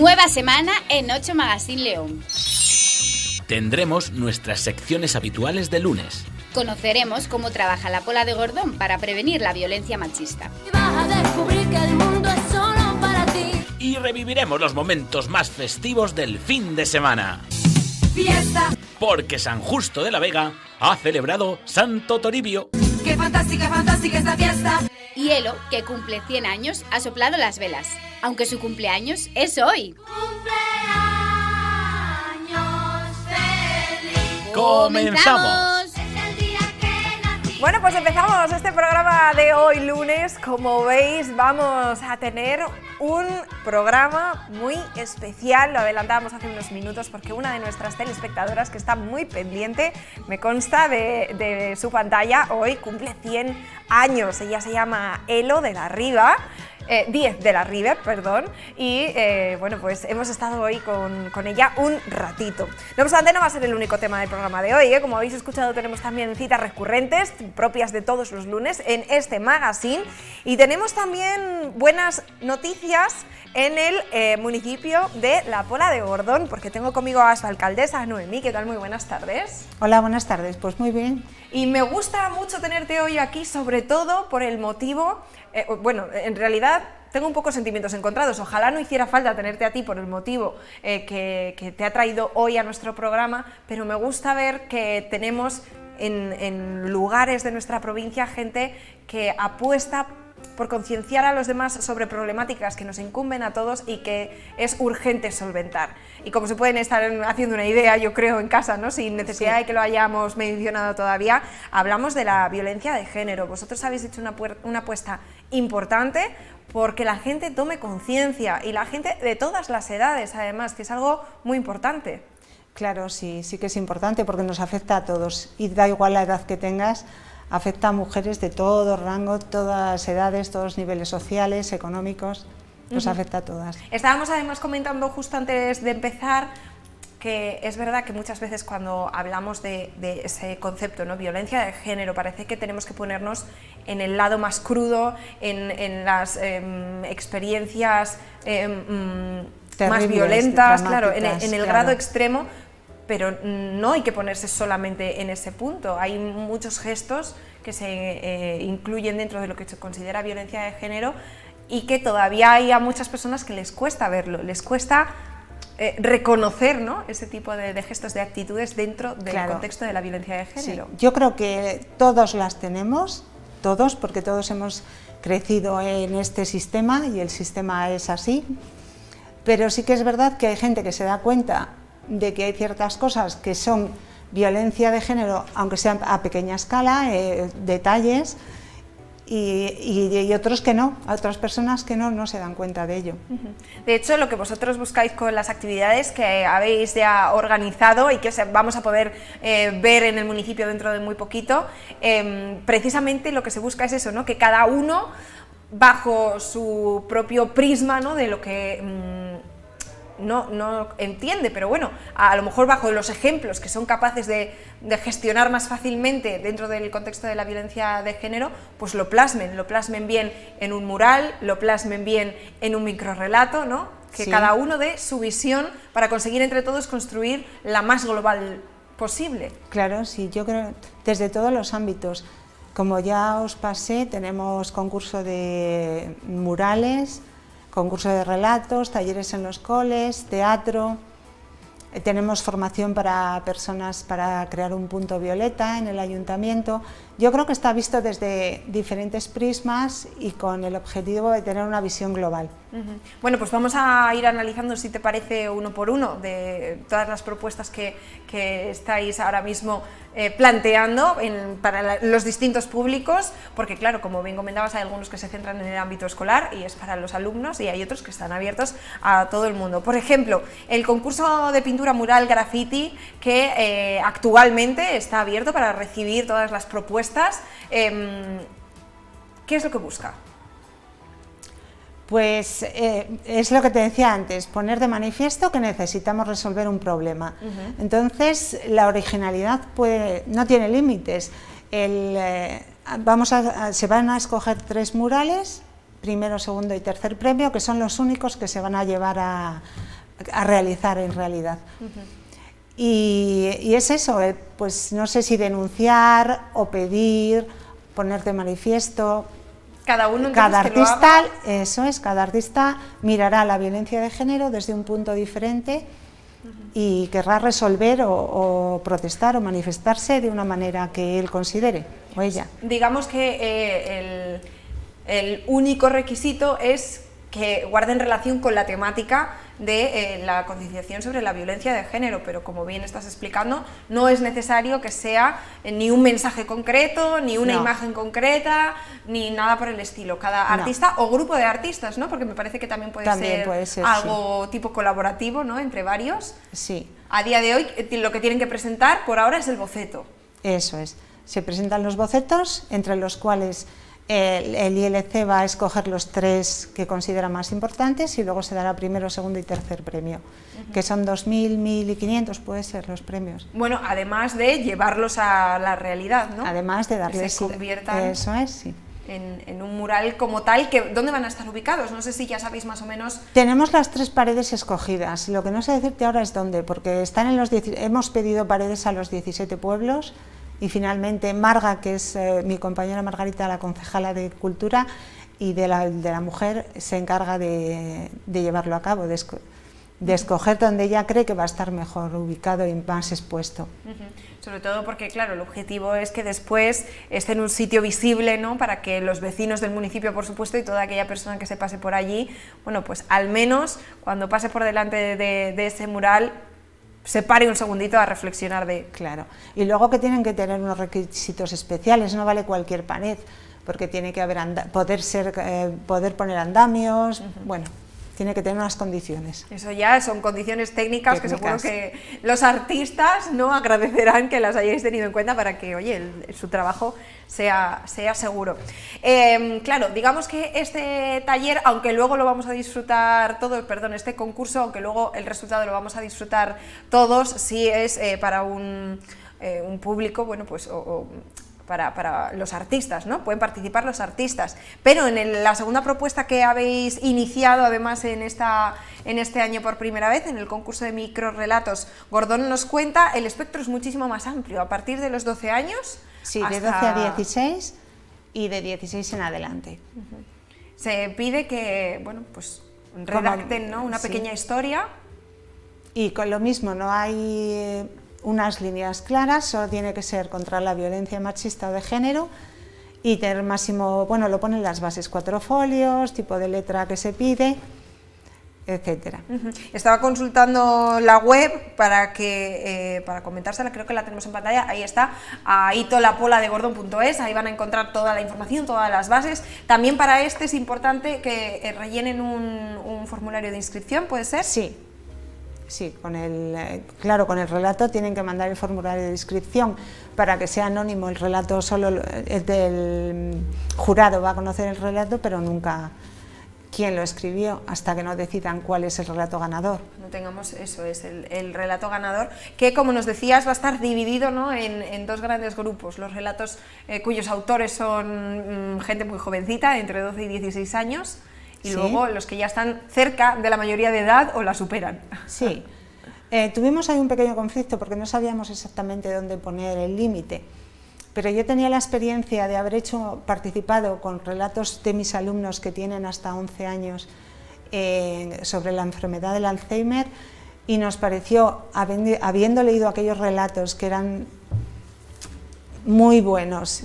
Nueva semana en 8 Magazine León. Tendremos nuestras secciones habituales de lunes. Conoceremos cómo trabaja la Pola de Gordón para prevenir la violencia machista. Vas a descubrir que el mundo es solo para ti. Y reviviremos los momentos más festivos del fin de semana. Fiesta. Porque San Justo de la Vega ha celebrado Santo Toribio. Qué fantástica, fantástica esta fiesta. Y Elo, que cumple 100 años, ha soplado las velas, aunque su cumpleaños es hoy. Cumpleaños feliz. ¡Comenzamos! Es el día que nací. Bueno, pues empezamos este programa de hoy lunes. Como veis, vamos a tener un programa muy especial. Lo adelantábamos hace unos minutos porque una de nuestras telespectadoras, que está muy pendiente, me consta de su pantalla, hoy cumple 100 años. Ella se llama Elo de la Riva. 10 de la River, perdón, y bueno, pues hemos estado hoy con ella un ratito. No obstante, no va a ser el único tema del programa de hoy, como habéis escuchado, tenemos también citas recurrentes, propias de todos los lunes, en este magazine, y tenemos también buenas noticias en el municipio de La Pola de Gordón, porque tengo conmigo a su alcaldesa, Noemí. ¿Qué tal? Muy buenas tardes. Hola, buenas tardes, pues muy bien. Y me gusta mucho tenerte hoy aquí, sobre todo por el motivo, bueno, en realidad tengo un poco sentimientos encontrados, ojalá no hiciera falta tenerte a ti por el motivo que te ha traído hoy a nuestro programa, pero me gusta ver que tenemos en lugares de nuestra provincia gente que apuesta por concienciar a los demás sobre problemáticas que nos incumben a todos y que es urgente solventar. Y como se pueden estar haciendo una idea, yo creo, en casa, ¿no?, sin necesidad de que lo hayamos mencionado todavía, hablamos de la violencia de género. Vosotros habéis hecho una apuesta importante porque la gente tome conciencia, y la gente de todas las edades, además, que es algo muy importante. Claro, sí que es importante porque nos afecta a todos, y da igual la edad que tengas, afecta a mujeres de todo rango, todas edades, todos niveles sociales, económicos, nos afecta a todas. Estábamos además comentando justo antes de empezar que es verdad que muchas veces cuando hablamos de ese concepto, ¿no?, violencia de género, parece que tenemos que ponernos en el lado más crudo, en las experiencias más violentas, claro, en el grado extremo. Pero no hay que ponerse solamente en ese punto, hay muchos gestos que se incluyen dentro de lo que se considera violencia de género y que todavía hay a muchas personas que les cuesta verlo, les cuesta reconocer, ¿no?, ese tipo de gestos, de actitudes dentro del contexto de la violencia de género. Sí, yo creo que todos las tenemos, todos, porque todos hemos crecido en este sistema y el sistema es así, pero sí que es verdad que hay gente que se da cuenta de que hay ciertas cosas que son violencia de género, aunque sean a pequeña escala, detalles, y otros que no, otras personas que no se dan cuenta de ello. De hecho, lo que vosotros buscáis con las actividades que habéis ya organizado y que vamos a poder ver en el municipio dentro de muy poquito, precisamente lo que se busca es eso, ¿no?, que cada uno, bajo su propio prisma, ¿no?, de lo que no entiende, pero bueno, a lo mejor bajo los ejemplos que son capaces de gestionar más fácilmente dentro del contexto de la violencia de género, pues lo plasmen bien en un mural, lo plasmen bien en un microrrelato, ¿no?, que cada uno dé su visión para conseguir entre todos construir la más global posible. Claro, sí, yo creo desde todos los ámbitos. Como ya os pasé, tenemos concurso de murales, concurso de relatos, talleres en los coles, teatro, tenemos formación para personas para crear un punto violeta en el ayuntamiento. Yo creo que está visto desde diferentes prismas y con el objetivo de tener una visión global. Bueno, pues vamos a ir analizando, si te parece, uno por uno de todas las propuestas que estáis ahora mismo planteando para los distintos públicos, porque claro, como bien comentabas, hay algunos que se centran en el ámbito escolar y es para los alumnos, y hay otros que están abiertos a todo el mundo. Por ejemplo, el concurso de pintura mural graffiti, que actualmente está abierto para recibir todas las propuestas. ¿Qué es lo que busca? Pues es lo que te decía antes, poner de manifiesto que necesitamos resolver un problema. Entonces, la originalidad no tiene límites. Se van a escoger 3 murales, primero, segundo y tercer premio, que son los únicos que se van a llevar a realizar en realidad. Y es eso, pues no sé si denunciar o pedir, poner de manifiesto. Cada uno Cada entonces, que lo artista, haga. eso es, cada artista mirará la violencia de género desde un punto diferente y querrá resolver o protestar o manifestarse de una manera que él considere, o ella. Digamos que el único requisito es que guarden relación con la temática de la concienciación sobre la violencia de género, pero como bien estás explicando, no es necesario que sea ni un mensaje concreto, ni una imagen concreta, ni nada por el estilo. Cada artista o grupo de artistas, ¿no? Porque me parece que también puede ser algo tipo colaborativo, ¿no? Entre varios. Sí. A día de hoy lo que tienen que presentar por ahora es el boceto. Eso es. Se presentan los bocetos, entre los cuales el ILC va a escoger los 3 que considera más importantes y luego se dará primero, segundo y tercer premio, que son 2.000, 1.500 puede ser los premios. Bueno, además de llevarlos a la realidad, ¿no? Además de darles... Que se conviertan eso es, sí. en un mural como tal. ¿Dónde van a estar ubicados? No sé si ya sabéis más o menos. Tenemos las 3 paredes escogidas, lo que no sé decirte ahora es dónde, porque están en hemos pedido paredes a los 17 pueblos. Y finalmente Marga, que es mi compañera Margarita, la concejala de Cultura y de la mujer, se encarga de llevarlo a cabo, de escoger donde ella cree que va a estar mejor ubicado y más expuesto. Sobre todo porque, claro, el objetivo es que después esté en un sitio visible, ¿no? Para que los vecinos del municipio, por supuesto, y toda aquella persona que se pase por allí, bueno, pues al menos cuando pase por delante de ese mural, se pare un segundito a reflexionar de... Claro, y luego que tienen que tener unos requisitos especiales, no vale cualquier pared, porque tiene que haber poder poner andamios, bueno, tiene que tener unas condiciones. Eso ya son condiciones técnicas que seguro que los artistas no agradecerán que las hayáis tenido en cuenta para que, oye, su trabajo sea seguro. Claro, digamos que este taller, aunque luego lo vamos a disfrutar todos, perdón, este concurso, aunque luego el resultado lo vamos a disfrutar todos, sí es para un público, bueno, pues... Para los artistas, ¿no? Pueden participar los artistas, pero en la segunda propuesta que habéis iniciado además en este año por primera vez, en el concurso de microrrelatos, Gordón nos cuenta, el espectro es muchísimo más amplio, a partir de los 12 años... Sí, de 12 a 16 y de 16 en adelante. Se pide que, bueno, pues redacten, ¿no? Una pequeña historia. Y con lo mismo, no hay... unas líneas claras, solo tiene que ser contra la violencia machista o de género y tener máximo, bueno, lo ponen las bases, 4 folios, tipo de letra que se pide, etcétera. Estaba consultando la web para comentársela, creo que la tenemos en pantalla, ahí está, itolapolaDeGordon.es, ahí van a encontrar toda la información, todas las bases. También para este es importante que rellenen un formulario de inscripción, ¿puede ser? Sí. Sí, claro, con el relato tienen que mandar el formulario de inscripción para que sea anónimo el relato, solo el del jurado va a conocer el relato, pero nunca quién lo escribió, hasta que no decidan cuál es el relato ganador. No tengamos, eso es, el relato ganador, que como nos decías va a estar dividido, ¿no? en 2 grandes grupos, los relatos cuyos autores son gente muy jovencita, entre 12 y 16 años, y luego los que ya están cerca de la mayoría de edad o la superan. Sí, tuvimos ahí un pequeño conflicto porque no sabíamos exactamente dónde poner el límite, pero yo tenía la experiencia de haber participado con relatos de mis alumnos que tienen hasta 11 años sobre la enfermedad del Alzheimer y nos pareció, habiendo leído aquellos relatos que eran muy buenos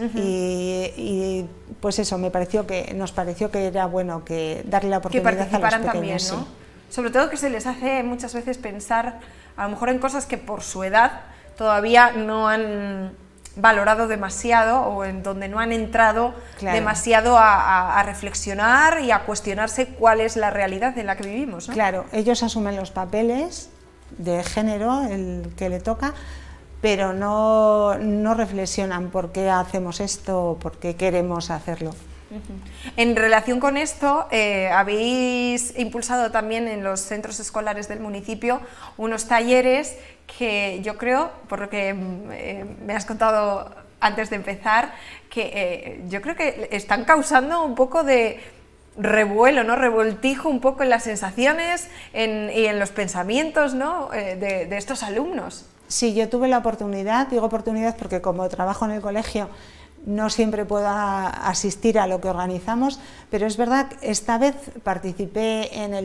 y pues eso, nos pareció que era bueno que darle la oportunidad que participaran a los pequeños, también, ¿no? Sí. Sobre todo que se les hace muchas veces pensar a lo mejor en cosas que por su edad todavía no han valorado demasiado o en donde no han entrado demasiado a reflexionar y a cuestionarse cuál es la realidad en la que vivimos, ¿no? Claro, ellos asumen los papeles de género, el que le toca, pero no reflexionan por qué hacemos esto o por qué queremos hacerlo. En relación con esto, habéis impulsado también en los centros escolares del municipio unos talleres que yo creo, por lo que me has contado antes de empezar, que yo creo que están causando un poco de revuelo, ¿no? Revoltijo un poco en las sensaciones y en los pensamientos, ¿no? de estos alumnos. Sí, yo tuve la oportunidad, digo oportunidad porque como trabajo en el colegio no siempre puedo asistir a lo que organizamos, pero es verdad que esta vez participé en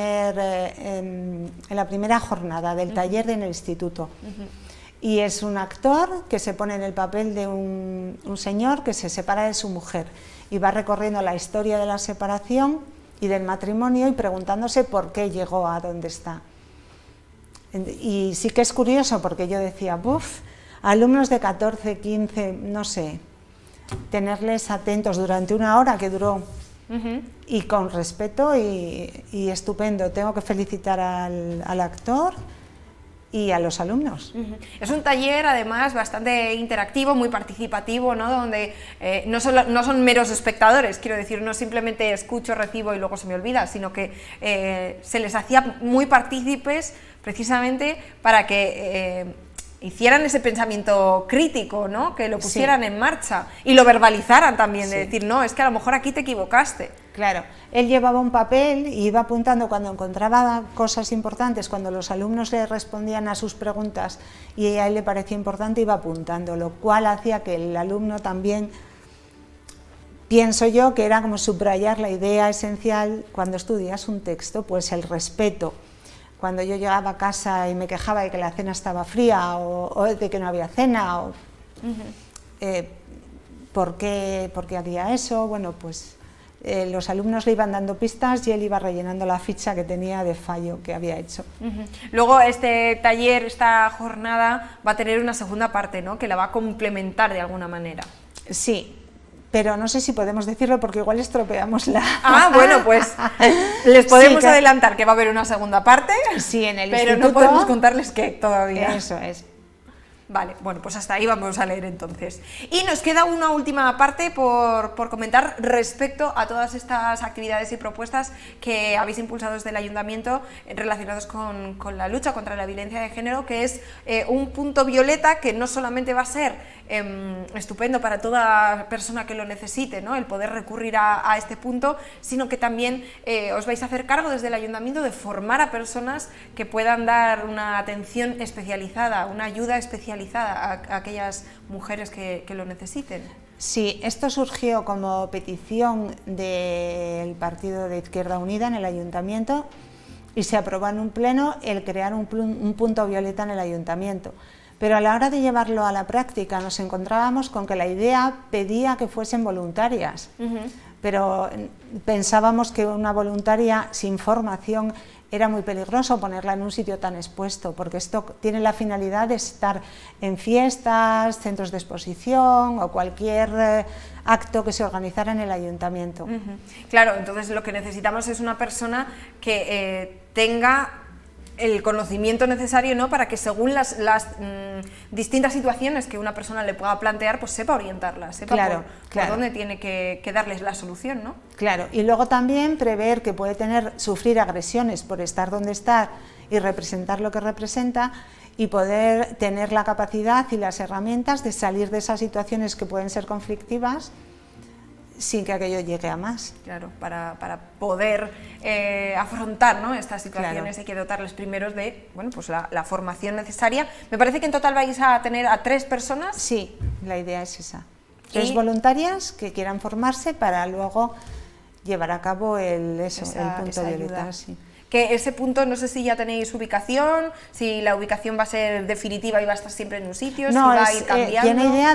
la primera jornada del taller en el instituto. Y es un actor que se pone en el papel de un señor que se separa de su mujer y va recorriendo la historia de la separación y del matrimonio y preguntándose por qué llegó a donde está. Y sí que es curioso porque yo decía, buf, alumnos de 14, 15, no sé, tenerles atentos durante una hora que duró y con respeto y estupendo. Tengo que felicitar al actor y a los alumnos. Es un taller además bastante interactivo, muy participativo, ¿no? Donde no son meros espectadores, quiero decir, no simplemente escucho, recibo y luego se me olvida, sino que se les hacía muy partícipes precisamente para que hicieran ese pensamiento crítico, ¿no? Que lo pusieran en marcha y lo verbalizaran también, de decir, no, es que a lo mejor aquí te equivocaste. Claro, él llevaba un papel y iba apuntando cuando encontraba cosas importantes, cuando los alumnos le respondían a sus preguntas y a él le parecía importante, iba apuntando, lo cual hacía que el alumno también, pienso yo, que era como subrayar la idea esencial cuando estudias un texto, pues el respeto. Cuando yo llegaba a casa y me quejaba de que la cena estaba fría o de que no había cena, ¿por qué había eso? Bueno, pues los alumnos le iban dando pistas y él iba rellenando la ficha que tenía de fallo que había hecho. Luego este taller, esta jornada va a tener una segunda parte, ¿no? Que la va a complementar de alguna manera. Sí. Pero no sé si podemos decirlo porque igual estropeamos la... Ah, bueno, pues les podemos adelantar que va a haber una segunda parte, sí, en el pero instituto, no podemos contarles qué todavía. Eso es. Vale, bueno, pues hasta ahí vamos a leer entonces. Y nos queda una última parte por comentar respecto a todas estas actividades y propuestas que habéis impulsado desde el Ayuntamiento relacionados con la lucha contra la violencia de género, que es un punto violeta que no solamente va a ser estupendo para toda persona que lo necesite, ¿no? El poder recurrir a este punto, sino que también os vais a hacer cargo desde el Ayuntamiento de formar a personas que puedan dar una atención especializada, una ayuda especializada a aquellas mujeres que lo necesiten. Sí, esto surgió como petición del Partido de Izquierda Unida en el Ayuntamiento y se aprobó en un pleno el crear un punto violeta en el Ayuntamiento. Pero a la hora de llevarlo a la práctica nos encontrábamos con que la idea pedía que fuesen voluntarias, pero pensábamos que una voluntaria sin formación era muy peligroso ponerla en un sitio tan expuesto, porque esto tiene la finalidad de estar en fiestas, centros de exposición o cualquier acto que se organizara en el ayuntamiento. Claro, entonces lo que necesitamos es una persona que tenga el conocimiento necesario, ¿no? Para que según las distintas situaciones que una persona le pueda plantear, pues sepa orientarla, sepa por dónde tiene que darles la solución, ¿no? Claro, y luego también prever que puede sufrir agresiones por estar donde está y representar lo que representa, y poder tener la capacidad y las herramientas de salir de esas situaciones que pueden ser conflictivas sin que aquello llegue a más. Claro, para poder afrontar, ¿no? Estas situaciones hay que dotarles primero de pues la formación necesaria. Me parece que en total vais a tener a 3 personas. Sí, la idea es esa. 3 voluntarias que quieran formarse para luego llevar a cabo el punto violeta. Sí. Que ese punto, no sé si ya tenéis ubicación, si la ubicación va a ser definitiva y va a estar siempre en un sitio, si va a ir cambiando. Tiene idea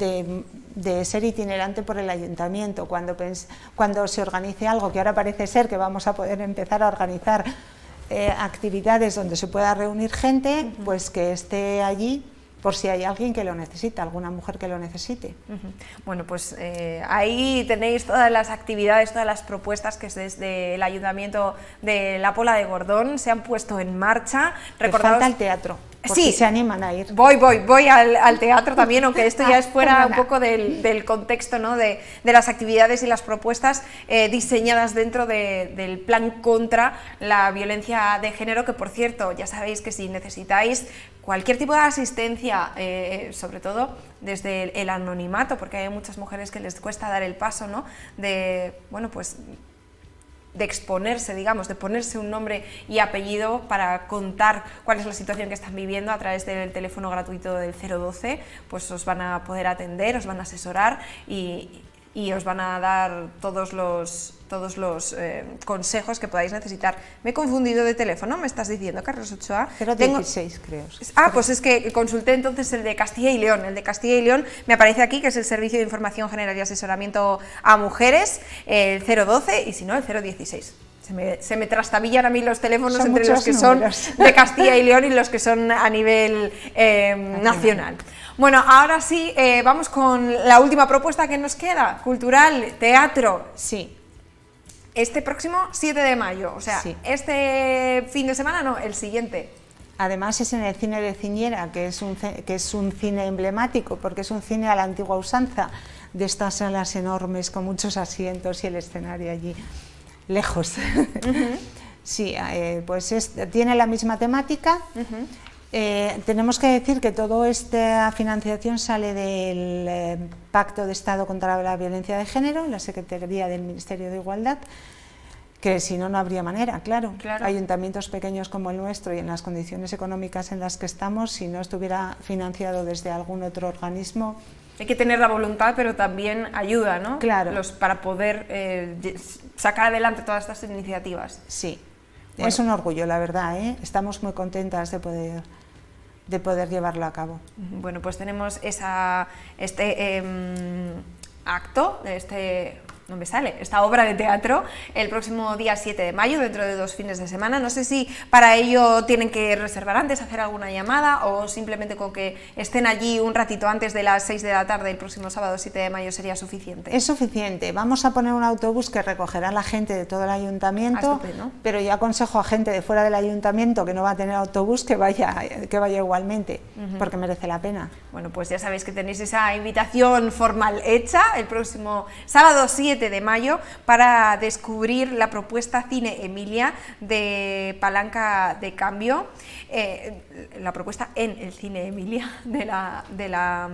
de ser itinerante por el ayuntamiento. Cuando se organice algo, que ahora parece ser que vamos a poder empezar a organizar actividades donde se pueda reunir gente, pues que esté allí por si hay alguien que lo necesita, alguna mujer que lo necesite. Bueno, pues ahí tenéis todas las actividades, todas las propuestas que desde el Ayuntamiento de La Pola de Gordón se han puesto en marcha. Falta el teatro, por si se animan a ir. Voy al teatro también, aunque esto ya es fuera un poco del contexto, ¿no? de las actividades y las propuestas diseñadas dentro del plan contra la violencia de género, que por cierto, ya sabéis que si necesitáis cualquier tipo de asistencia, sobre todo desde el anonimato, porque hay muchas mujeres que les cuesta dar el paso, ¿no? De, pues de exponerse, digamos, de ponerse un nombre y apellido para contar cuál es la situación que están viviendo a través del teléfono gratuito del 012, pues os van a poder atender, os van a asesorar y os van a dar todos los consejos que podáis necesitar. Me he confundido de teléfono, me estás diciendo, Carlos Ochoa. 016, creo. Pues es que consulté entonces el de Castilla y León. El de Castilla y León me aparece aquí, que es el Servicio de Información General y Asesoramiento a Mujeres, el 012, y si no, el 016. Se me trastabillan a mí los teléfonos son entre los que números. son de Castilla y León y los que son a nivel nacional. Bueno, ahora sí, vamos con la última propuesta que nos queda, cultural, teatro. Sí. Este próximo 7 de mayo, o sea, sí. Este fin de semana no, el siguiente. Además es en el cine de Ciñera, que es un cine emblemático, porque es un cine a la antigua usanza, de estas salas enormes con muchos asientos y el escenario allí lejos. Sí, pues tiene la misma temática. Tenemos que decir que toda esta financiación sale del Pacto de Estado contra la Violencia de Género, la Secretaría del Ministerio de Igualdad, que si no, no habría manera, claro. Ayuntamientos pequeños como el nuestro y en las condiciones económicas en las que estamos, si no estuviera financiado desde algún otro organismo. Hay que tener la voluntad, pero también ayuda, ¿no? Claro. Para poder sacar adelante todas estas iniciativas. Sí, bueno. Es un orgullo, la verdad, ¿eh? Estamos muy contentas de poder llevarlo a cabo. Bueno, pues tenemos este acto, no me sale, esta obra de teatro el próximo día 7 de mayo, dentro de 2 fines de semana. No sé si para ello tienen que reservar antes, hacer alguna llamada, o simplemente con que estén allí un ratito antes de las 6 de la tarde el próximo sábado 7 de mayo sería suficiente. Es suficiente. Vamos a poner un autobús que recogerá a la gente de todo el ayuntamiento, pero yo aconsejo a gente de fuera del ayuntamiento que no va a tener autobús que vaya igualmente, porque merece la pena. Bueno, pues ya sabéis que tenéis esa invitación formal hecha el próximo sábado 7 de mayo para descubrir la propuesta Cine Emilia de Palanca de Cambio, la propuesta en el Cine Emilia de la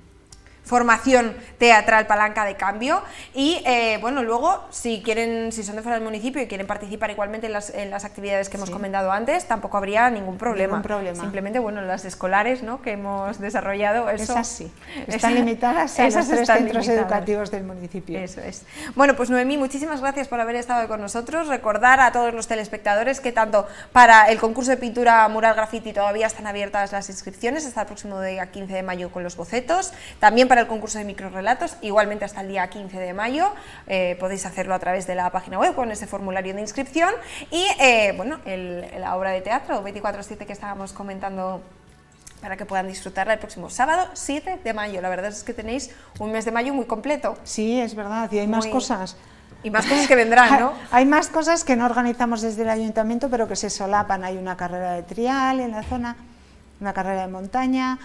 formación teatral Palanca de Cambio. Y bueno, luego si son de fuera del municipio y quieren participar igualmente en las actividades que hemos comentado antes, tampoco habría ningún problema. Simplemente, bueno, las escolares, ¿no?, que hemos desarrollado, esas sí, están limitadas a los 3 centros educativos del municipio. Eso es. Bueno, pues Noemí, muchísimas gracias por haber estado con nosotros. Recordar a todos los telespectadores que tanto para el concurso de pintura mural graffiti todavía están abiertas las inscripciones hasta el próximo día 15 de mayo con los bocetos, también para el concurso de microrelatos, igualmente hasta el día 15 de mayo, podéis hacerlo a través de la página web con ese formulario de inscripción, y bueno, la obra de teatro 24/7 que estábamos comentando, para que puedan disfrutarla el próximo sábado 7 de mayo. La verdad es que tenéis un mes de mayo muy completo. Sí, es verdad, y hay más cosas. Y más cosas que vendrán, ¿no? Hay más cosas que no organizamos desde el ayuntamiento, pero que se solapan. Hay una carrera de trial en la zona, una carrera de montaña,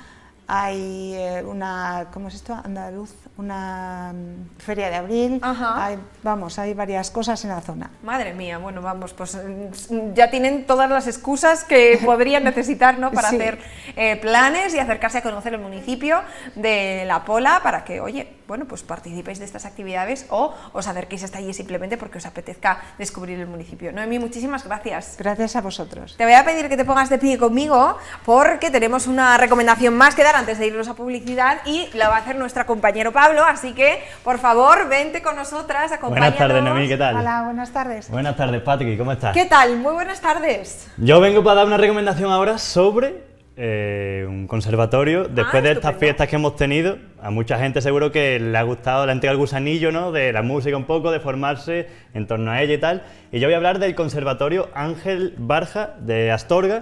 hay ¿cómo es esto? Andaluz, una feria de abril. Hay varias cosas en la zona. Madre mía, bueno, vamos, pues ya tienen todas las excusas que podrían necesitar, ¿no?, para hacer planes y acercarse a conocer el municipio de La Pola, para que, oye, bueno, pues participéis de estas actividades o os acerquéis hasta allí simplemente porque os apetezca descubrir el municipio. Noemí, muchísimas gracias. Gracias a vosotros. Te voy a pedir que te pongas de pie conmigo porque tenemos una recomendación más que dar antes de irnos a publicidad y la va a hacer nuestro compañero Pablo, así que, por favor, vente con nosotras, acompáñanos. Buenas tardes, Noemí, ¿qué tal? Hola, buenas tardes. Buenas tardes, Patrick, ¿cómo estás? ¿Qué tal? Muy buenas tardes. Yo vengo para dar una recomendación ahora sobre un conservatorio. Después de estas fiestas que hemos tenido, a mucha gente seguro que le ha gustado la entrega al gusanillo, ¿no?, de la música un poco, de formarse en torno a ella y tal. Y yo voy a hablar del Conservatorio Ángel Barja de Astorga,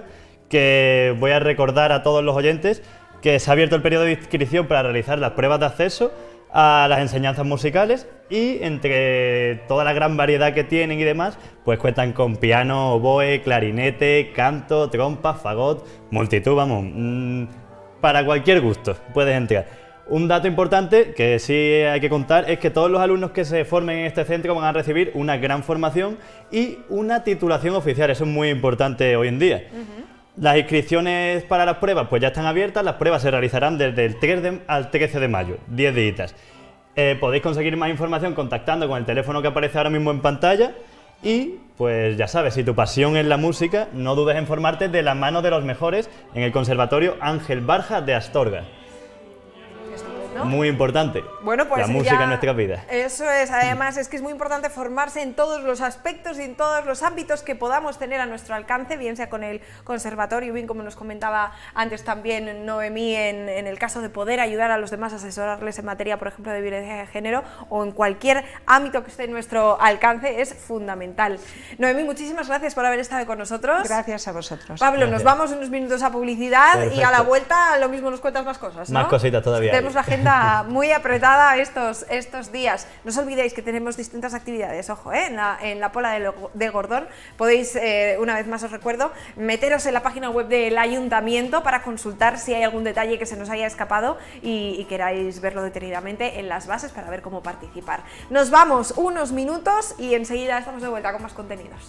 que voy a recordar a todos los oyentes que se ha abierto el periodo de inscripción para realizar las pruebas de acceso a las enseñanzas musicales, y entre toda la gran variedad que tienen y demás, pues cuentan con piano, oboe, clarinete, canto, trompa, fagot, multitud, vamos, para cualquier gusto puedes entrar. Un dato importante que sí hay que contar es que todos los alumnos que se formen en este centro van a recibir una gran formación y una titulación oficial, eso es muy importante hoy en día. Las inscripciones para las pruebas pues ya están abiertas, las pruebas se realizarán desde el 3 al 13 de mayo, 10 días. Podéis conseguir más información contactando con el teléfono que aparece ahora mismo en pantalla, Y pues ya sabes, si tu pasión es la música, no dudes en formarte de la mano de los mejores en el Conservatorio Ángel Barja de Astorga. Estupendo. Muy importante, Bueno, pues la música ya, en nuestra vida. Eso es, además es que es muy importante formarse en todos los aspectos y en todos los ámbitos que podamos tener a nuestro alcance, bien sea con el conservatorio, bien como nos comentaba antes también Noemí, en el caso de poder ayudar a los demás, asesorarles en materia, por ejemplo, de violencia de género, o en cualquier ámbito que esté en nuestro alcance, es fundamental. Noemí, muchísimas gracias por haber estado con nosotros. Gracias a vosotros. Pablo, Gracias. nos vamos unos minutos a publicidad. Perfecto. Y a la vuelta lo mismo nos cuentas más cosas, ¿no? Más cositas todavía. Tenemos la agenda muy apretada estos días. No os olvidéis que tenemos distintas actividades, ojo, en la Pola de Gordón. Podéis, una vez más os recuerdo, meteros en la página web del Ayuntamiento para consultar si hay algún detalle que se nos haya escapado y queráis verlo detenidamente en las bases para ver cómo participar. Nos vamos unos minutos y enseguida estamos de vuelta con más contenidos.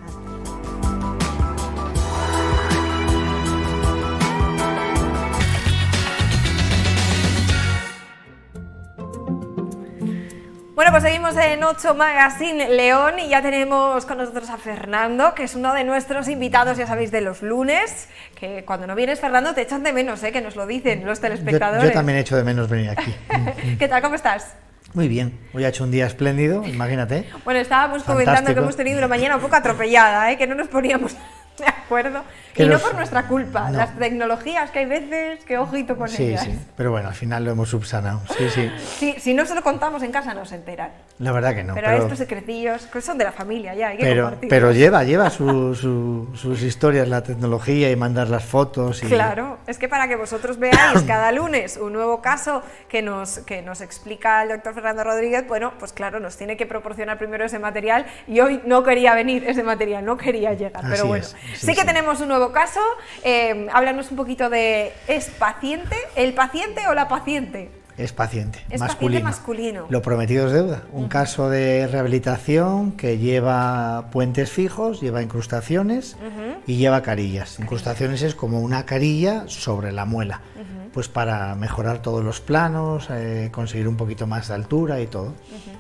Bueno, pues seguimos en 8 Magazine León y ya tenemos con nosotros a Fernando, que es uno de nuestros invitados, ya sabéis, de los lunes, que cuando no vienes, Fernando, te echan de menos, que nos lo dicen los telespectadores. Yo también echo de menos venir aquí. ¿Qué tal? ¿Cómo estás? Muy bien, hoy ha hecho un día espléndido, imagínate. Bueno, estábamos comentando Fantástico. que hemos tenido una mañana un poco atropellada, que no nos poníamos de acuerdo. Que Y no los- por nuestra culpa, no. las tecnologías que hay veces, que ojito con Sí, ellas. sí, pero bueno, al final lo hemos subsanado. Sí, sí, Sí, si no se lo contamos en casa no se enteran. la verdad que no. pero estos secretillos que son de la familia ya, hay que compartir. pero lleva sus historias, la tecnología y mandar las fotos. Y... Claro, es que para que vosotros veáis cada lunes un nuevo caso que nos explica el doctor Fernando Rodríguez, bueno, pues claro, nos tiene que proporcionar primero ese material y hoy no quería venir ese material, no quería llegar, pero Así bueno, es, sí que tenemos un nuevo caso. Háblanos un poquito de, ¿es paciente, el paciente o la paciente? Es paciente, Es masculino. paciente masculino. Lo prometido es deuda. Un caso de rehabilitación que lleva puentes fijos, lleva incrustaciones y lleva carillas. Incrustaciones es como una carilla sobre la muela, pues para mejorar todos los planos, conseguir un poquito más de altura y todo.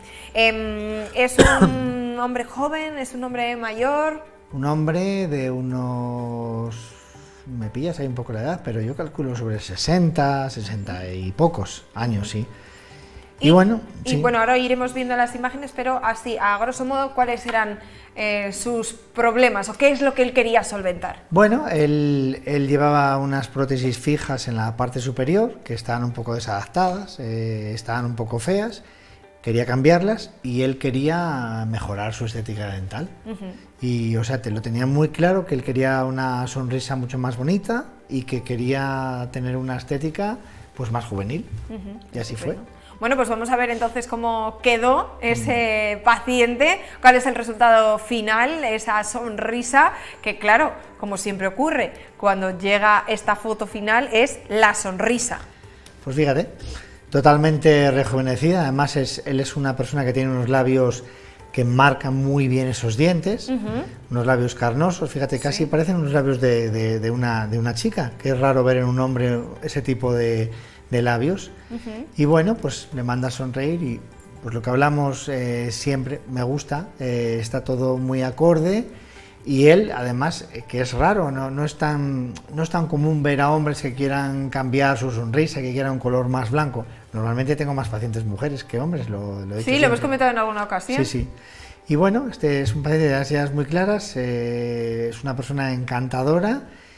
¿Es un hombre joven, es un hombre mayor? Un hombre de unos... Me pillas ahí un poco la edad, pero yo calculo sobre 60 y pocos años, sí. Y bueno, sí. bueno, ahora iremos viendo las imágenes, pero así, a grosso modo, ¿cuáles eran sus problemas o qué es lo que él quería solventar? Bueno, él llevaba unas prótesis fijas en la parte superior que estaban un poco desadaptadas, estaban un poco feas, quería cambiarlas y él quería mejorar su estética dental. Y, o sea, te lo tenía muy claro que él quería una sonrisa mucho más bonita y que quería tener una estética pues más juvenil. Y así fue. Bueno, pues vamos a ver entonces cómo quedó ese paciente, cuál es el resultado final, esa sonrisa, que claro, como siempre ocurre, cuando llega esta foto final es la sonrisa. Pues fíjate, totalmente rejuvenecida, además él es una persona que tiene unos labios que marcan muy bien esos dientes, unos labios carnosos, fíjate, casi parecen unos labios de una chica, que es raro ver en un hombre ese tipo de labios. Y bueno, pues le manda a sonreír y pues lo que hablamos siempre, me gusta, está todo muy acorde. Y él, además, que es raro, no es tan común ver a hombres que quieran cambiar su sonrisa, que quieran un color más blanco. Normalmente tengo más pacientes mujeres que hombres, lo he dicho Sí, siempre. lo hemos comentado en alguna ocasión. Sí, sí. Y bueno, este es un paciente de las ideas muy claras, es una persona encantadora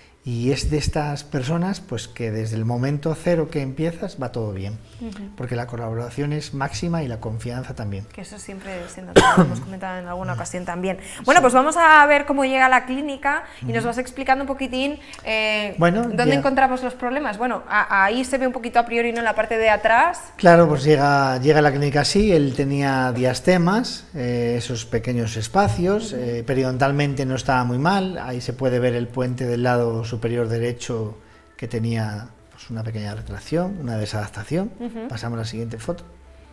y es de estas personas pues que desde el momento cero que empiezas va todo bien, porque la colaboración es máxima y la confianza también. Que eso siempre siendo lo hemos comentado en alguna ocasión también. Bueno, pues vamos a ver cómo llega a la clínica y nos vas explicando un poquitín dónde encontramos los problemas. Bueno, ahí se ve un poquito a priori, ¿no?, en la parte de atrás. Claro, pues llega a la clínica así, él tenía diastemas, esos pequeños espacios, periodontalmente no estaba muy mal, ahí se puede ver el puente del lado superior derecho que tenía pues una pequeña retracción, una desadaptación. Pasamos a la siguiente foto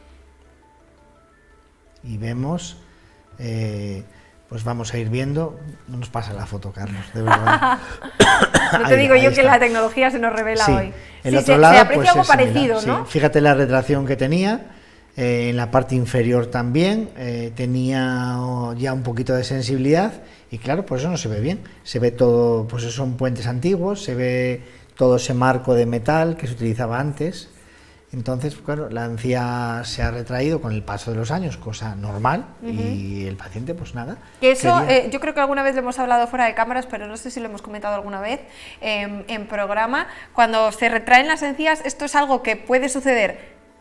y vemos, pues vamos a ir viendo, no nos pasa la foto, Carlos, de verdad. No te digo yo que está. la tecnología se nos revela Sí. hoy. El Sí, otro se lado, aprecia pues algo es similar, parecido, sí. ¿no? Fíjate la retracción que tenía, en la parte inferior también, tenía ya un poquito de sensibilidad y claro, por eso no se ve bien. Se ve todo, pues esos son puentes antiguos, se ve todo ese marco de metal que se utilizaba antes. Entonces, claro, la encía se ha retraído con el paso de los años, cosa normal, y el paciente, pues nada. Que eso, yo creo que alguna vez lo hemos hablado fuera de cámaras, pero no sé si lo hemos comentado alguna vez en programa. Cuando se retraen las encías, esto es algo que puede suceder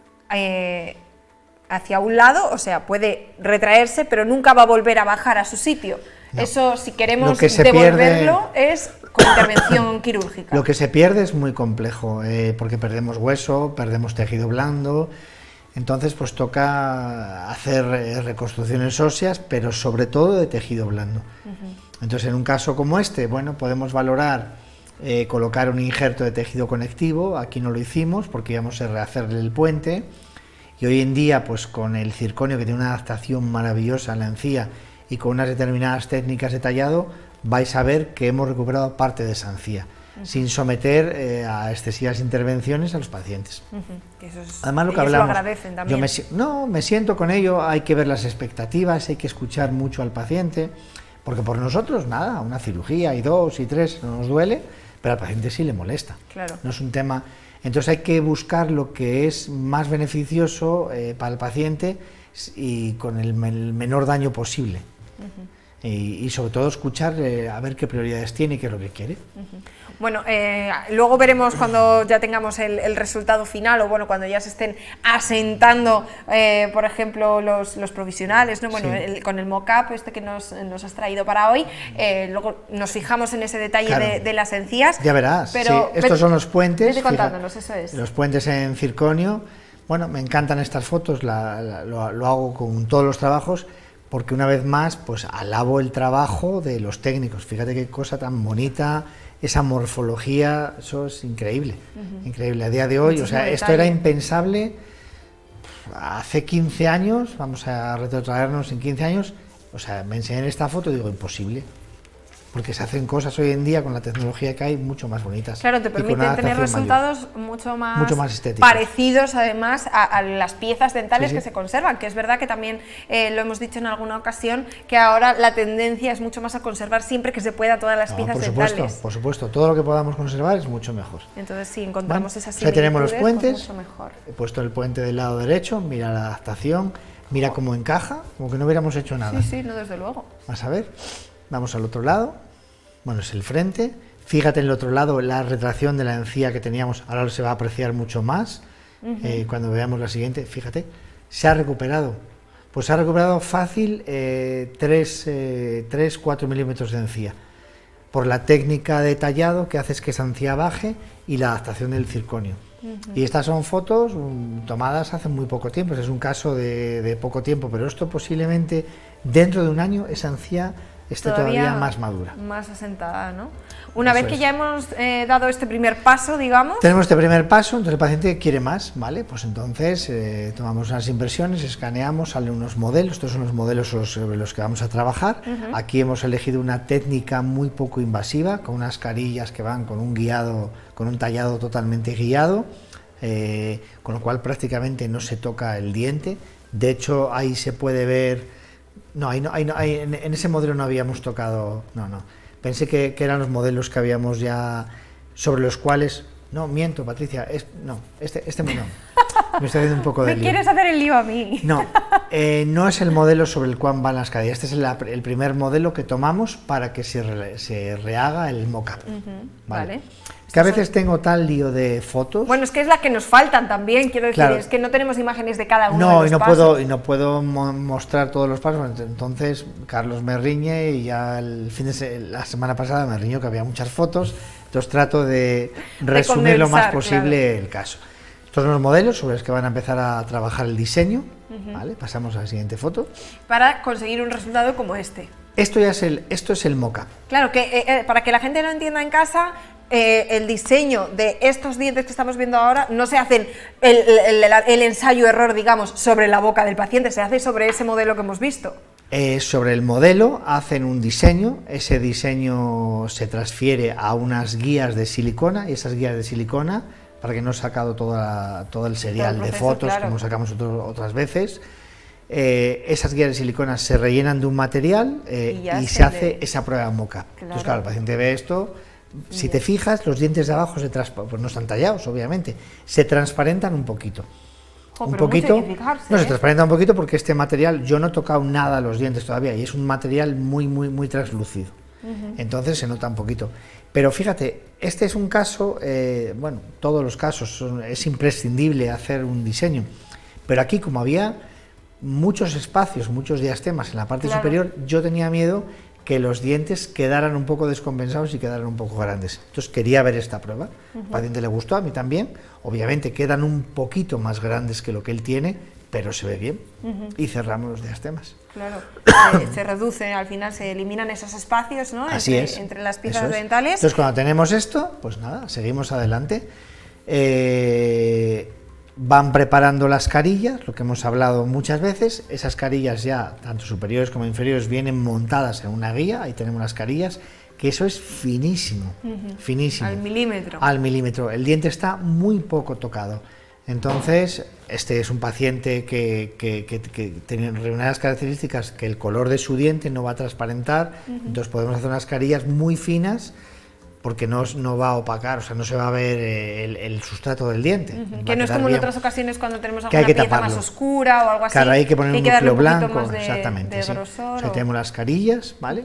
hacia un lado, o sea, puede retraerse, pero nunca va a volver a bajar a su sitio. No. Eso, si queremos devolverlo, es con intervención quirúrgica. Lo que se pierde es muy complejo, porque perdemos hueso, perdemos tejido blando, entonces pues toca hacer reconstrucciones óseas, pero sobre todo de tejido blando. Entonces, en un caso como este, bueno, podemos valorar colocar un injerto de tejido conectivo. Aquí no lo hicimos porque íbamos a rehacerle el puente, y hoy en día, pues con el circonio, que tiene una adaptación maravillosa en la encía, y con unas determinadas técnicas de tallado, vais a ver que hemos recuperado parte de esa encía, sin someter a excesivas intervenciones a los pacientes. Eso es, además, lo que hablamos, lo agradecen también. Me siento con ello, hay que ver las expectativas, hay que escuchar mucho al paciente, porque por nosotros nada, una cirugía y 2 y 3 no nos duele, pero al paciente sí le molesta. Claro. No es un tema. Entonces hay que buscar lo que es más beneficioso para el paciente y con el menor daño posible. Y sobre todo escuchar a ver qué prioridades tiene y qué es lo que quiere. Bueno, luego veremos cuando ya tengamos el resultado final, o bueno, cuando ya se estén asentando, por ejemplo, los provisionales, ¿no? Bueno, Sí. Con el mock-up este que nos has traído para hoy, luego nos fijamos en ese detalle, claro, de las encías. Ya verás, pero sí, estos son los puentes. Vete contándonos, eso es. Los puentes en circonio. Bueno, me encantan estas fotos, lo hago con todos los trabajos, porque una vez más, pues alabo el trabajo de los técnicos. Fíjate qué cosa tan bonita, esa morfología, eso es increíble, increíble. A día de hoy, Muchísimo esto detalle. era impensable hace 15 años, vamos a retrotraernos en 15 años, me enseñan esta foto y digo, imposible. Porque se hacen cosas hoy en día con la tecnología que hay mucho más bonitas. Claro, te y con permiten una tener adaptación resultados mayor. mucho más estéticos. parecidos, además, a las piezas dentales, Sí, sí. que se conservan, que es verdad que también lo hemos dicho en alguna ocasión, que ahora la tendencia es mucho más a conservar siempre que se pueda todas las piezas dentales. Por supuesto, todo lo que podamos conservar es mucho mejor. Entonces, si encontramos esas ya tenemos los similitudes, puentes, pues mucho mejor. he puesto el puente del lado derecho, mira la adaptación, mira cómo encaja, como que no hubiéramos hecho nada. Sí, no, desde luego. Vas a ver, vamos al otro lado, bueno, es el frente, fíjate en el otro lado la retracción de la encía que teníamos, ahora se va a apreciar mucho más, cuando veamos la siguiente, fíjate, se ha recuperado, pues se ha recuperado fácil 3-4 milímetros de encía, por la técnica de tallado que hace es que esa encía baje y la adaptación del circonio. Y estas son fotos tomadas hace muy poco tiempo, es un caso de poco tiempo, pero esto posiblemente dentro de un año esa encía esté todavía más madura. Más asentada, ¿no? Una Eso vez que es. ya hemos dado este primer paso, digamos... Tenemos este primer paso, entonces el paciente quiere más, ¿vale? Pues entonces tomamos unas impresiones, escaneamos, salen unos modelos, estos son los modelos sobre los que vamos a trabajar. Aquí hemos elegido una técnica muy poco invasiva, con unas carillas que van con un guiado, con un tallado totalmente guiado, con lo cual prácticamente no se toca el diente. De hecho, ahí se puede ver... en ese modelo no habíamos tocado, no. Pensé que eran los modelos que habíamos ya, sobre los cuales, no, miento, Patricia, no, este no, me estoy haciendo un poco de ¿Me lío. quieres hacer el lío a mí? No, no es el modelo sobre el cual van las carillas, este es el primer modelo que tomamos para que se rehaga el mock-up. Vale. Que a veces tengo tal lío de fotos. Bueno, es que es la que nos faltan también, quiero decir, Claro. es que no tenemos imágenes de cada uno de los No pasos. no puedo mostrar todos los pasos, entonces Carlos me riñe y ya la semana pasada me riñó que había muchas fotos, entonces trato de resumir lo más condensar, posible claro. el caso. Estos son los modelos sobre los que van a empezar a trabajar el diseño, ¿vale? Pasamos a la siguiente foto. Para conseguir un resultado como este. Esto es el mock-up. Claro, que para que la gente lo entienda en casa, el diseño de estos dientes que estamos viendo ahora no se hacen el ensayo-error, digamos, sobre la boca del paciente, se hace sobre ese modelo que hemos visto. Sobre el modelo hacen un diseño, ese diseño se transfiere a unas guías de silicona y esas guías de silicona para que no he sacado todo el serial proceso, de fotos, claro. como sacamos otras veces. Esas guías de silicona se rellenan de un material y se hace esa prueba de mock-up. Entonces, claro, el paciente ve esto. Si te fijas, los dientes de abajo pues no están tallados, obviamente, se transparentan un poquito. Un poquito, mucho hay que fijarse, no, se transparenta un poquito porque este material, yo no he tocado nada los dientes todavía y es un material muy translúcido. Entonces se nota un poquito. Pero fíjate, este es un caso, bueno, todos los casos, es imprescindible hacer un diseño. Pero aquí, como había muchos espacios, muchos diastemas en la parte superior, yo tenía miedo que los dientes quedaran un poco descompensados y quedaran un poco grandes. Entonces quería ver esta prueba. Al paciente le gustó, a mí también. Obviamente quedan un poquito más grandes que lo que él tiene, pero se ve bien. Y cerramos los diastemas. Claro, se reduce, al final se eliminan esos espacios, ¿no? Así es. Entre las piezas dentales. Entonces, cuando tenemos esto, pues nada, seguimos adelante. Van preparando las carillas, lo que hemos hablado muchas veces. Esas carillas ya, tanto superiores como inferiores, vienen montadas en una guía. Ahí tenemos las carillas, que eso es finísimo, finísimo. Al milímetro. Al milímetro. El diente está muy poco tocado. Entonces, este es un paciente que tiene unas características que el color de su diente no va a transparentar. Entonces podemos hacer unas carillas muy finas, porque no va a opacar, o sea, no se va a ver el sustrato del diente. Que no es como en otras ocasiones cuando tenemos alguna hay que pieza taparlo. más oscura o algo así. Claro, hay que poner un núcleo blanco, más exactamente. de Sí. grosor, O sea, tenemos las carillas, ¿vale?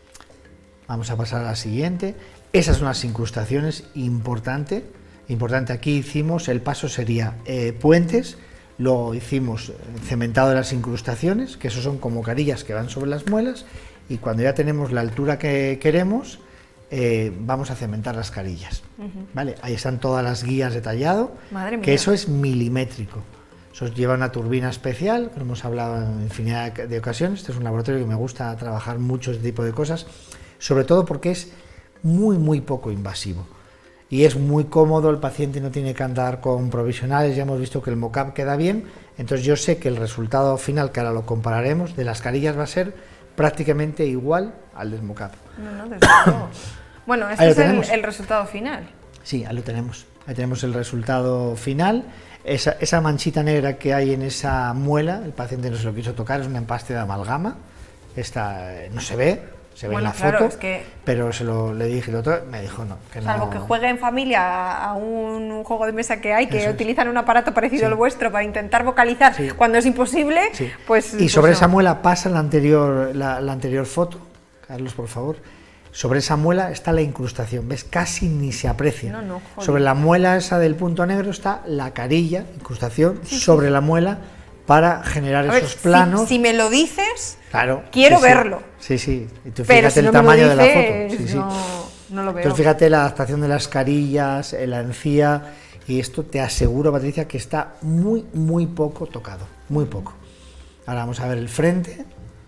Vamos a pasar a la siguiente. Esas son las incrustaciones, importante aquí hicimos, el paso sería puentes, luego hicimos cementado de las incrustaciones, que eso son como carillas que van sobre las muelas, y cuando ya tenemos la altura que queremos, vamos a cementar las carillas. ¿Vale? Ahí están todas las guías detallado, que eso es milimétrico. Eso lleva una turbina especial, que lo hemos hablado en infinidad de ocasiones. Este es un laboratorio que me gusta trabajar mucho este tipo de cosas, sobre todo porque es muy poco invasivo. Y es muy cómodo, el paciente no tiene que andar con provisionales, ya hemos visto que el mock-up queda bien, entonces yo sé que el resultado final, que ahora lo compararemos, de las carillas va a ser prácticamente igual al del mock-up. No, desde luego. Bueno, este es el resultado final. Sí, ahí lo tenemos. Ahí tenemos el resultado final. Esa manchita negra que hay en esa muela, el paciente no se lo quiso tocar, es un empaste de amalgama. Esta no se ve. Se ve en la foto, es que, pero le dije, el otro me dijo no. Que salvo no, que juegue en familia a un juego de mesa que hay, que utilizan un aparato parecido al vuestro para intentar vocalizar cuando es imposible, pues... Y sobre esa muela pasa la anterior foto, Carlos, por favor. Sobre esa muela está la incrustación, ¿ves? Casi ni se aprecia. Sobre la muela esa del punto negro está la carilla, incrustación, sobre la muela, para generar esos planos. Si me lo dices, claro, quiero verlo. Sí. Y tú pero fíjate si no el tamaño de la dices, foto. No lo veo. Entonces fíjate la adaptación de las carillas, la encía, y esto te aseguro, Patricia, que está muy poco tocado, muy poco. Ahora vamos a ver el frente,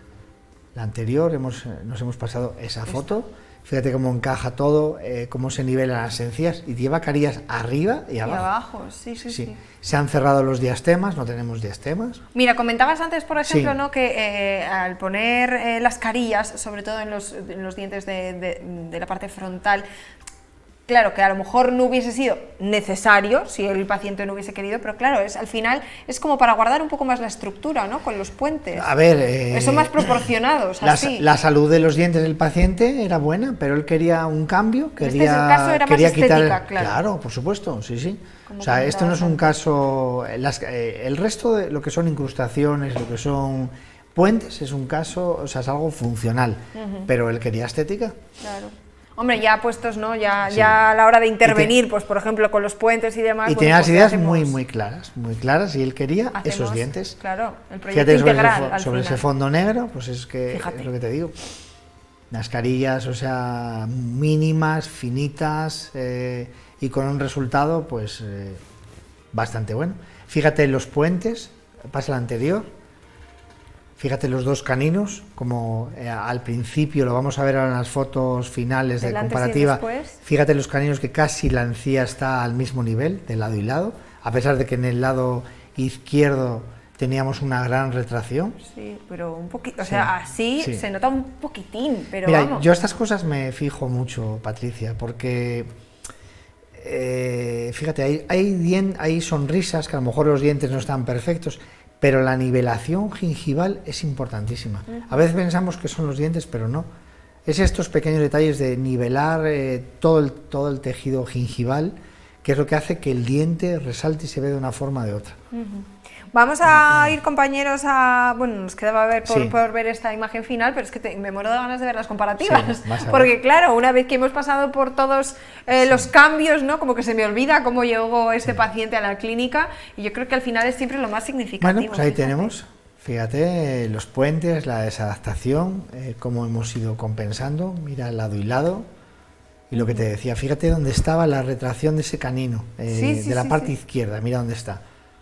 la anterior, nos hemos pasado esa foto. Fíjate cómo encaja todo, cómo se nivelan las encías, y lleva carillas arriba y abajo. Sí. Se han cerrado los diastemas, no tenemos diastemas. Mira, comentabas antes, por ejemplo, ¿no? Que al poner las carillas, sobre todo en los dientes de la parte frontal, claro, que a lo mejor no hubiese sido necesario si el paciente no hubiese querido, pero claro, al final es como para guardar un poco más la estructura, ¿no? Con los puentes. A ver... son más proporcionados, así. La salud de los dientes del paciente era buena, pero él quería un cambio, quería, en este caso era más estética, claro. Claro, por supuesto, sí. O sea, esto no es un caso... el resto de lo que son incrustaciones, lo que son puentes, es un caso, o sea, es algo funcional, pero él quería estética. Claro. Hombre, ya puestos, ¿no? Ya a la hora de intervenir, pues por ejemplo, con los puentes y demás... Y tenía las ideas muy claras, y él quería esos dientes. Claro, el proyecto integral, sobre ese fondo negro, pues es lo que te digo. Las carillas, o sea, mínimas, finitas, y con un resultado, pues, bastante bueno. Fíjate los puentes, pasa el anterior. Fíjate los dos caninos, como al principio, lo vamos a ver ahora en las fotos finales de comparativa. Fíjate los caninos que casi la encía está al mismo nivel, de lado y lado, a pesar de que en el lado izquierdo teníamos una gran retracción. Sí, pero un poquito, o sea, así se nota un poquitín, pero mira, vamos. yo estas cosas me fijo mucho, Patricia, porque fíjate, hay sonrisas que a lo mejor los dientes no están perfectos, pero la nivelación gingival es importantísima. A veces pensamos que son los dientes, pero no. Es estos pequeños detalles de nivelar todo el tejido gingival, que es lo que hace que el diente resalte y se vea de una forma o de otra. Vamos a ir, compañeros, bueno, nos quedaba por ver esta imagen final, pero es que me muero de ganas de ver las comparativas, Sí, porque claro, una vez que hemos pasado por todos los cambios, ¿no? Como que se me olvida cómo llegó este paciente a la clínica, y yo creo que al final es siempre lo más significativo. Bueno, pues ahí tenemos, fíjate, los puentes, la desadaptación, cómo hemos ido compensando, mira lado y lado. Y lo que te decía, fíjate dónde estaba la retracción de ese canino, de la parte izquierda, mira dónde está.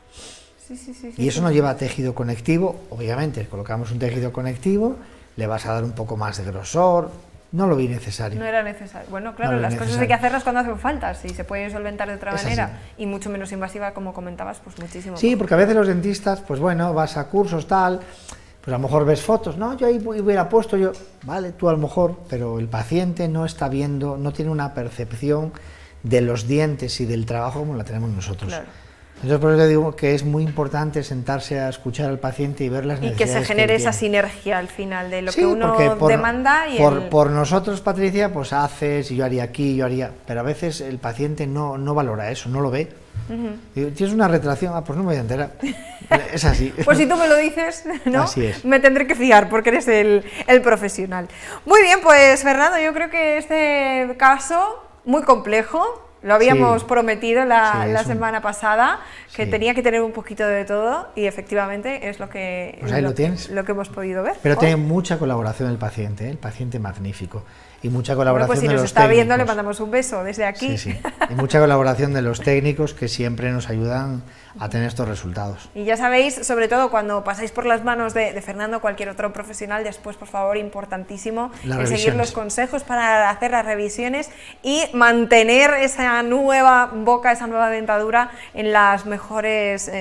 Y eso nos lleva a tejido conectivo, obviamente, colocamos un tejido conectivo, le vas a dar un poco más de grosor, no lo vi necesario. No era necesario. Bueno, claro, las cosas hay que hacerlas cuando hacen falta, si se puede solventar de otra manera y mucho menos invasiva, como comentabas, pues muchísimo. Sí, porque a veces los dentistas, pues bueno, vas a cursos, tal, pues a lo mejor ves fotos, no, yo ahí hubiera puesto yo, vale, tú a lo mejor, pero el paciente no está viendo, no tiene una percepción de los dientes y del trabajo como la tenemos nosotros. Claro. Entonces, por eso le digo que es muy importante sentarse a escuchar al paciente y ver las necesidades. Y que se genere esa sinergia al final de lo que uno demanda y por nosotros, Patricia, pues haces, y yo haría aquí, yo haría... Pero a veces el paciente no valora eso, no lo ve. Tienes una retracción, pues no me voy a enterar. Es así. Pues si tú me lo dices, ¿no? Así es. Me tendré que fiar porque eres el profesional. Muy bien, pues Fernando, yo creo que este caso, muy complejo, lo habíamos prometido la semana pasada, que tenía que tener un poquito de todo, y efectivamente es lo que, pues ahí lo hemos podido ver. Pero tiene mucha colaboración el paciente magnífico. Y mucha colaboración pues si de nos los está técnicos. viendo, le mandamos un beso desde aquí. Sí. Y mucha colaboración de los técnicos que siempre nos ayudan a tener estos resultados. Y ya sabéis, sobre todo cuando pasáis por las manos de Fernando o cualquier otro profesional, después, por favor, importantísimo, seguir los consejos para hacer las revisiones y mantener esa nueva boca, esa nueva dentadura en las mejores...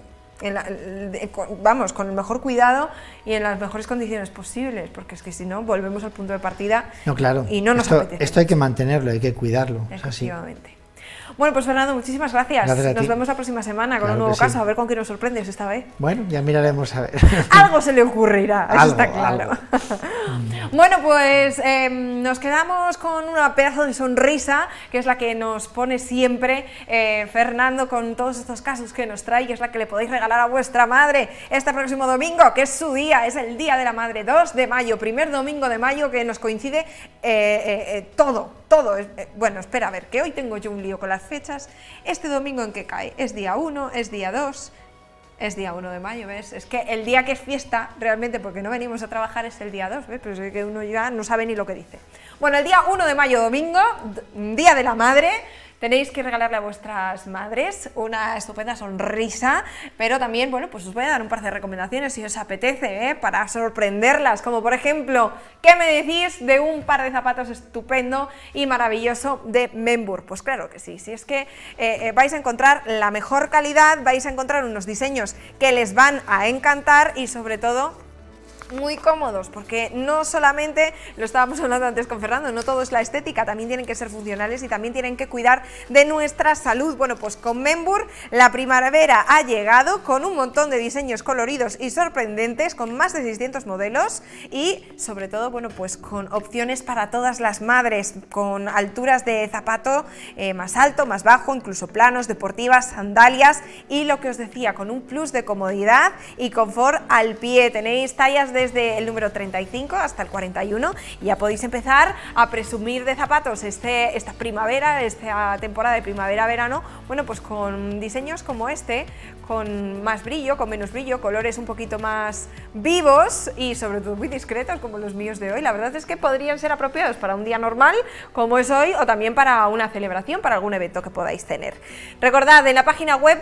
vamos, con el mejor cuidado y en las mejores condiciones posibles, porque es que si no, volvemos al punto de partida. No, claro. Y no nos apetece. Esto hay que mantenerlo, hay que cuidarlo. Efectivamente. Bueno, pues Fernando, muchísimas gracias. Nos vemos la próxima semana con un nuevo caso, a ver con qué nos sorprendes esta vez. Bueno, ya miraremos a ver. Algo se le ocurrirá, eso está claro. Bueno, pues nos quedamos con una pedazo de sonrisa, que es la que nos pone siempre Fernando con todos estos casos que nos trae, y es la que le podéis regalar a vuestra madre este próximo domingo, que es su día, es el Día de la Madre, 2 de mayo, primer domingo de mayo, que nos coincide todo. Bueno, espera, a ver, que hoy tengo yo un lío con las fechas. Este domingo, ¿en qué cae? ¿Es día 1? ¿Es día 2? Es día 1 de mayo, ¿ves? Es que el día que es fiesta, realmente, porque no venimos a trabajar, es el día 2, ¿ves? Pero es que uno ya no sabe ni lo que dice. Bueno, el día 1 de mayo, domingo, Día de la Madre, tenéis que regalarle a vuestras madres una estupenda sonrisa, pero también, bueno, pues os voy a dar un par de recomendaciones si os apetece, para sorprenderlas, como por ejemplo, ¿qué me decís de un par de zapatos estupendo y maravilloso de Membur? Pues claro que sí, si es que vais a encontrar la mejor calidad, vais a encontrar unos diseños que les van a encantar y sobre todo muy cómodos, porque no solamente, lo estábamos hablando antes con Fernando, no todo es la estética, también tienen que ser funcionales y también tienen que cuidar de nuestra salud. Bueno, pues con Membur la primavera ha llegado con un montón de diseños coloridos y sorprendentes, con más de 600 modelos y sobre todo, bueno, pues con opciones para todas las madres, con alturas de zapato más alto, más bajo, incluso planos, deportivas, sandalias y lo que os decía, con un plus de comodidad y confort al pie. Tenéis tallas desde el número 35 hasta el 41 y ya podéis empezar a presumir de zapatos esta primavera, esta temporada de primavera-verano, bueno, pues con diseños como este, con más brillo, con menos brillo, colores un poquito más vivos y sobre todo muy discretos como los míos de hoy. La verdad es que podrían ser apropiados para un día normal como es hoy o también para una celebración, para algún evento que podáis tener. Recordad, en la página web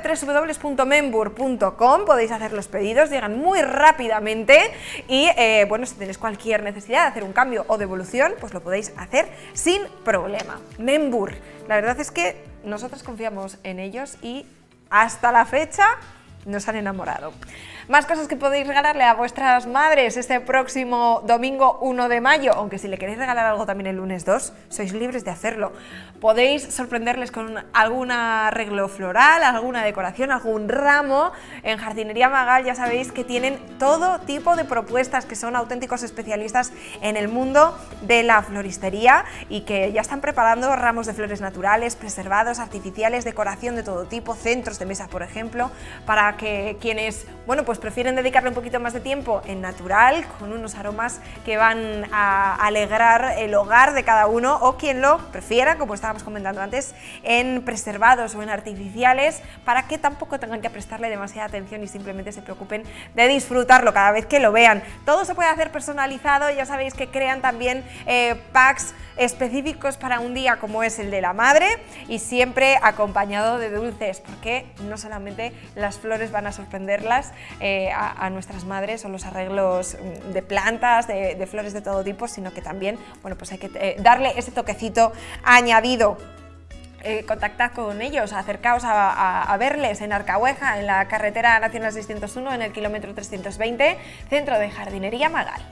www.membur.com podéis hacer los pedidos, llegan muy rápidamente y bueno, si tenéis cualquier necesidad de hacer un cambio o devolución, pues lo podéis hacer sin problema. Membur, la verdad es que nosotros confiamos en ellos y hasta la fecha nos han enamorado. Más cosas que podéis regalarle a vuestras madres este próximo domingo 1 de mayo, aunque si le queréis regalar algo también el lunes 2, sois libres de hacerlo. Podéis sorprenderles con algún arreglo floral, alguna decoración, algún ramo. En Jardinería Magal ya sabéis que tienen todo tipo de propuestas, que son auténticos especialistas en el mundo de la floristería y que ya están preparando ramos de flores naturales, preservados, artificiales, decoración de todo tipo, centros de mesa, por ejemplo, para que quienes, bueno, pues prefieren dedicarle un poquito más de tiempo en natural, con unos aromas que van a alegrar el hogar de cada uno, o quien lo prefiera, como estábamos comentando antes, en preservados o en artificiales, para que tampoco tengan que prestarle demasiada atención y simplemente se preocupen de disfrutarlo cada vez que lo vean. Todo se puede hacer personalizado, ya sabéis que crean también packs específicos para un día como es el de la madre, y siempre acompañado de dulces, porque no solamente las flores van a sorprenderlas a nuestras madres, o los arreglos de plantas, de flores de todo tipo, sino que también, bueno, pues hay que darle ese toquecito añadido. Contactad con ellos, acercaos a verles en Arcahueja, en la carretera nacional 601, en el kilómetro 320, centro de Jardinería Magal.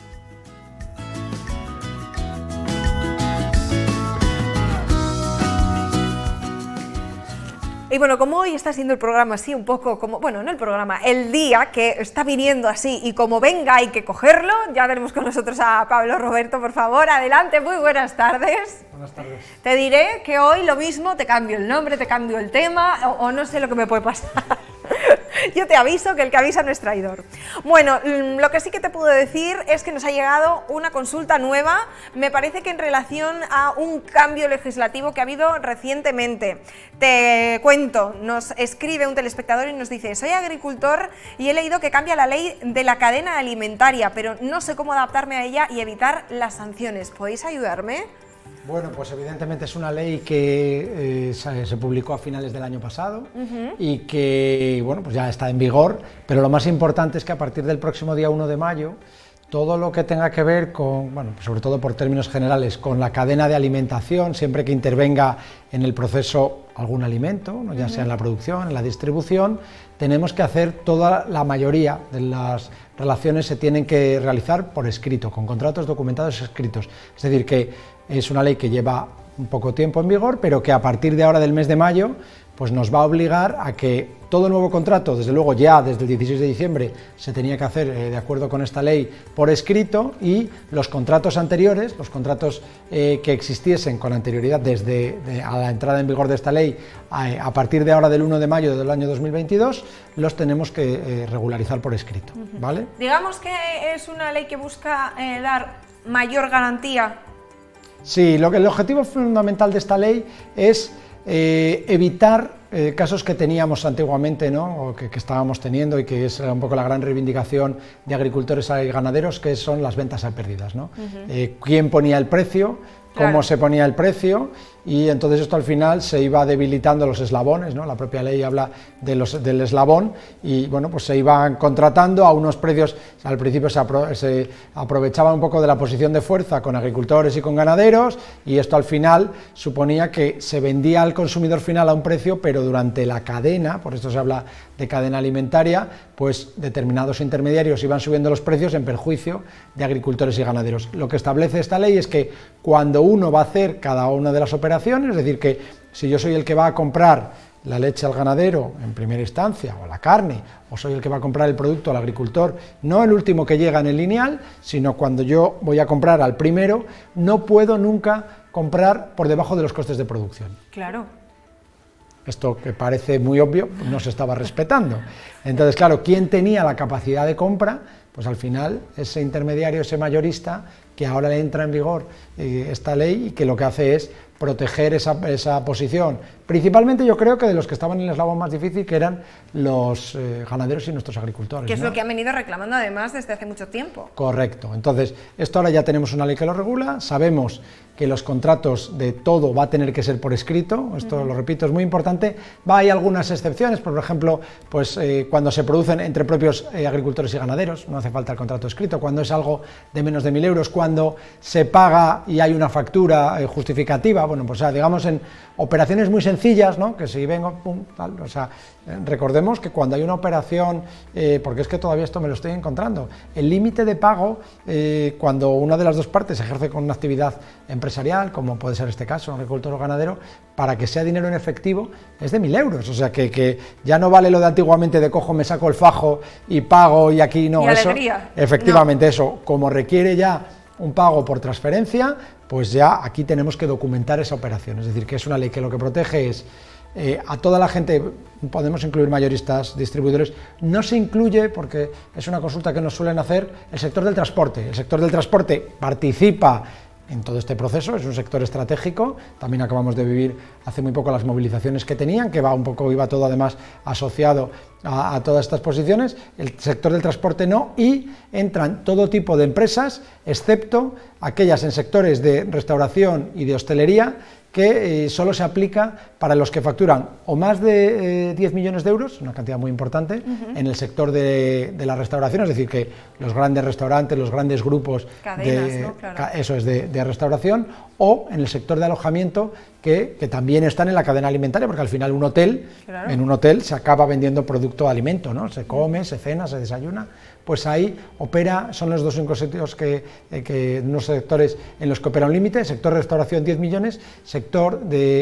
Y bueno, como hoy está siendo el programa así un poco como, bueno, no el programa, el día que está viniendo así, y como venga hay que cogerlo, ya tenemos con nosotros a Pablo Roberto, por favor, adelante, muy buenas tardes. Buenas tardes. Te diré que hoy lo mismo, te cambio el nombre, te cambio el tema, o no sé lo que me puede pasar. Yo te aviso que el que avisa no es traidor. Bueno, lo que sí que te puedo decir es que nos ha llegado una consulta nueva, me parece que en relación a un cambio legislativo que ha habido recientemente. Te cuento, nos escribe un telespectador y nos dice: soy agricultor y he leído que cambia la ley de la cadena alimentaria, pero no sé cómo adaptarme a ella y evitar las sanciones. ¿Podéis ayudarme? Bueno, pues evidentemente es una ley que se publicó a finales del año pasado y que, bueno, pues ya está en vigor, pero lo más importante es que a partir del próximo día 1 de mayo, todo lo que tenga que ver con, bueno, sobre todo por términos generales, con la cadena de alimentación, siempre que intervenga en el proceso algún alimento, ¿no? Ya sea en la producción, en la distribución, tenemos que hacer toda la mayoría de las relaciones se tienen que realizar por escrito, con contratos documentados escritos. Es decir, que es una ley que lleva un poco tiempo en vigor, pero que a partir de ahora del mes de mayo pues nos va a obligar a que todo nuevo contrato, desde luego ya desde el 16 de diciembre se tenía que hacer de acuerdo con esta ley por escrito, y los contratos anteriores, los contratos que existiesen con anterioridad desde a la entrada en vigor de esta ley a partir de ahora del 1 de mayo del año 2022, los tenemos que regularizar por escrito, ¿vale? Digamos que es una ley que busca dar mayor garantía. Sí, el objetivo fundamental de esta ley es evitar casos que teníamos antiguamente, ¿no? O que estábamos teniendo, y que es un poco la gran reivindicación de agricultores y ganaderos, que son las ventas a pérdidas, ¿no? ¿Quién ponía el precio? Cómo Claro. se ponía el precio, y entonces esto al final se iba debilitando los eslabones, ¿no? La propia ley habla del eslabón, y bueno, pues se iban contratando a unos precios. Al principio se aprovechaban un poco de la posición de fuerza con agricultores y con ganaderos, y esto al final suponía que se vendía al consumidor final a un precio, pero durante la cadena, por esto se habla de cadena alimentaria, pues determinados intermediarios iban subiendo los precios en perjuicio de agricultores y ganaderos. Lo que establece esta ley es que cuando uno va a hacer cada una de las operaciones, es decir, que si yo soy el que va a comprar la leche al ganadero en primera instancia, o la carne, o soy el que va a comprar el producto al agricultor, no el último que llega en el lineal, sino cuando yo voy a comprar al primero, no puedo nunca comprar por debajo de los costes de producción. Claro. Esto, que parece muy obvio, no se estaba respetando. Entonces, claro, ¿quién tenía la capacidad de compra? Pues al final ese intermediario, ese mayorista, que ahora le entra en vigor esta ley, y que lo que hace es proteger esa posición, principalmente yo creo que de los que estaban en el eslabón más difícil, que eran los ganaderos y nuestros agricultores. Que es ¿no? lo que han venido reclamando además desde hace mucho tiempo. Correcto. Entonces, esto ahora ya tenemos una ley que lo regula, sabemos que los contratos de todo va a tener que ser por escrito, esto lo repito, es muy importante. Hay algunas excepciones, por ejemplo, pues cuando se producen entre propios agricultores y ganaderos, no hace falta el contrato escrito, cuando es algo de menos de 1.000 euros, cuando se paga y hay una factura justificativa, bueno, pues digamos en operaciones muy sencillas, sencillas, ¿no? Que si vengo, pum, tal, o sea, recordemos que cuando hay una operación, porque es que todavía esto me lo estoy encontrando, el límite de pago, cuando una de las dos partes ejerce con una actividad empresarial, como puede ser este caso, un agricultor o ganadero, para que sea dinero en efectivo, es de 1.000 euros, o sea, que ya no vale lo de antiguamente de cojo, me saco el fajo y pago y aquí no, y eso, alegría. efectivamente no. Eso, como requiere ya un pago por transferencia, pues ya aquí tenemos que documentar esa operación, es decir, que es una ley que lo que protege es a toda la gente, podemos incluir mayoristas, distribuidores, no se incluye, porque es una consulta que nos suelen hacer, el sector del transporte. El sector del transporte participa en todo este proceso, es un sector estratégico, también acabamos de vivir hace muy poco las movilizaciones que tenían, que iba todo además asociado a todas estas posiciones, el sector del transporte no, y entran todo tipo de empresas, excepto aquellas en sectores de restauración y de hostelería, que solo se aplica para los que facturan o más de 10 millones de euros, una cantidad muy importante, en el sector de la restauración, es decir, que los grandes restaurantes, los grandes grupos cadenas, ¿no? Claro. Eso es de restauración, o en el sector de alojamiento, que también están en la cadena alimentaria, porque al final un hotel, claro, en un hotel se acaba vendiendo producto de alimento, ¿no? Se come, se cena, se desayuna, pues ahí opera, son los dos únicos sitios unos sectores en los que opera un límite, sector de restauración 10 millones, sector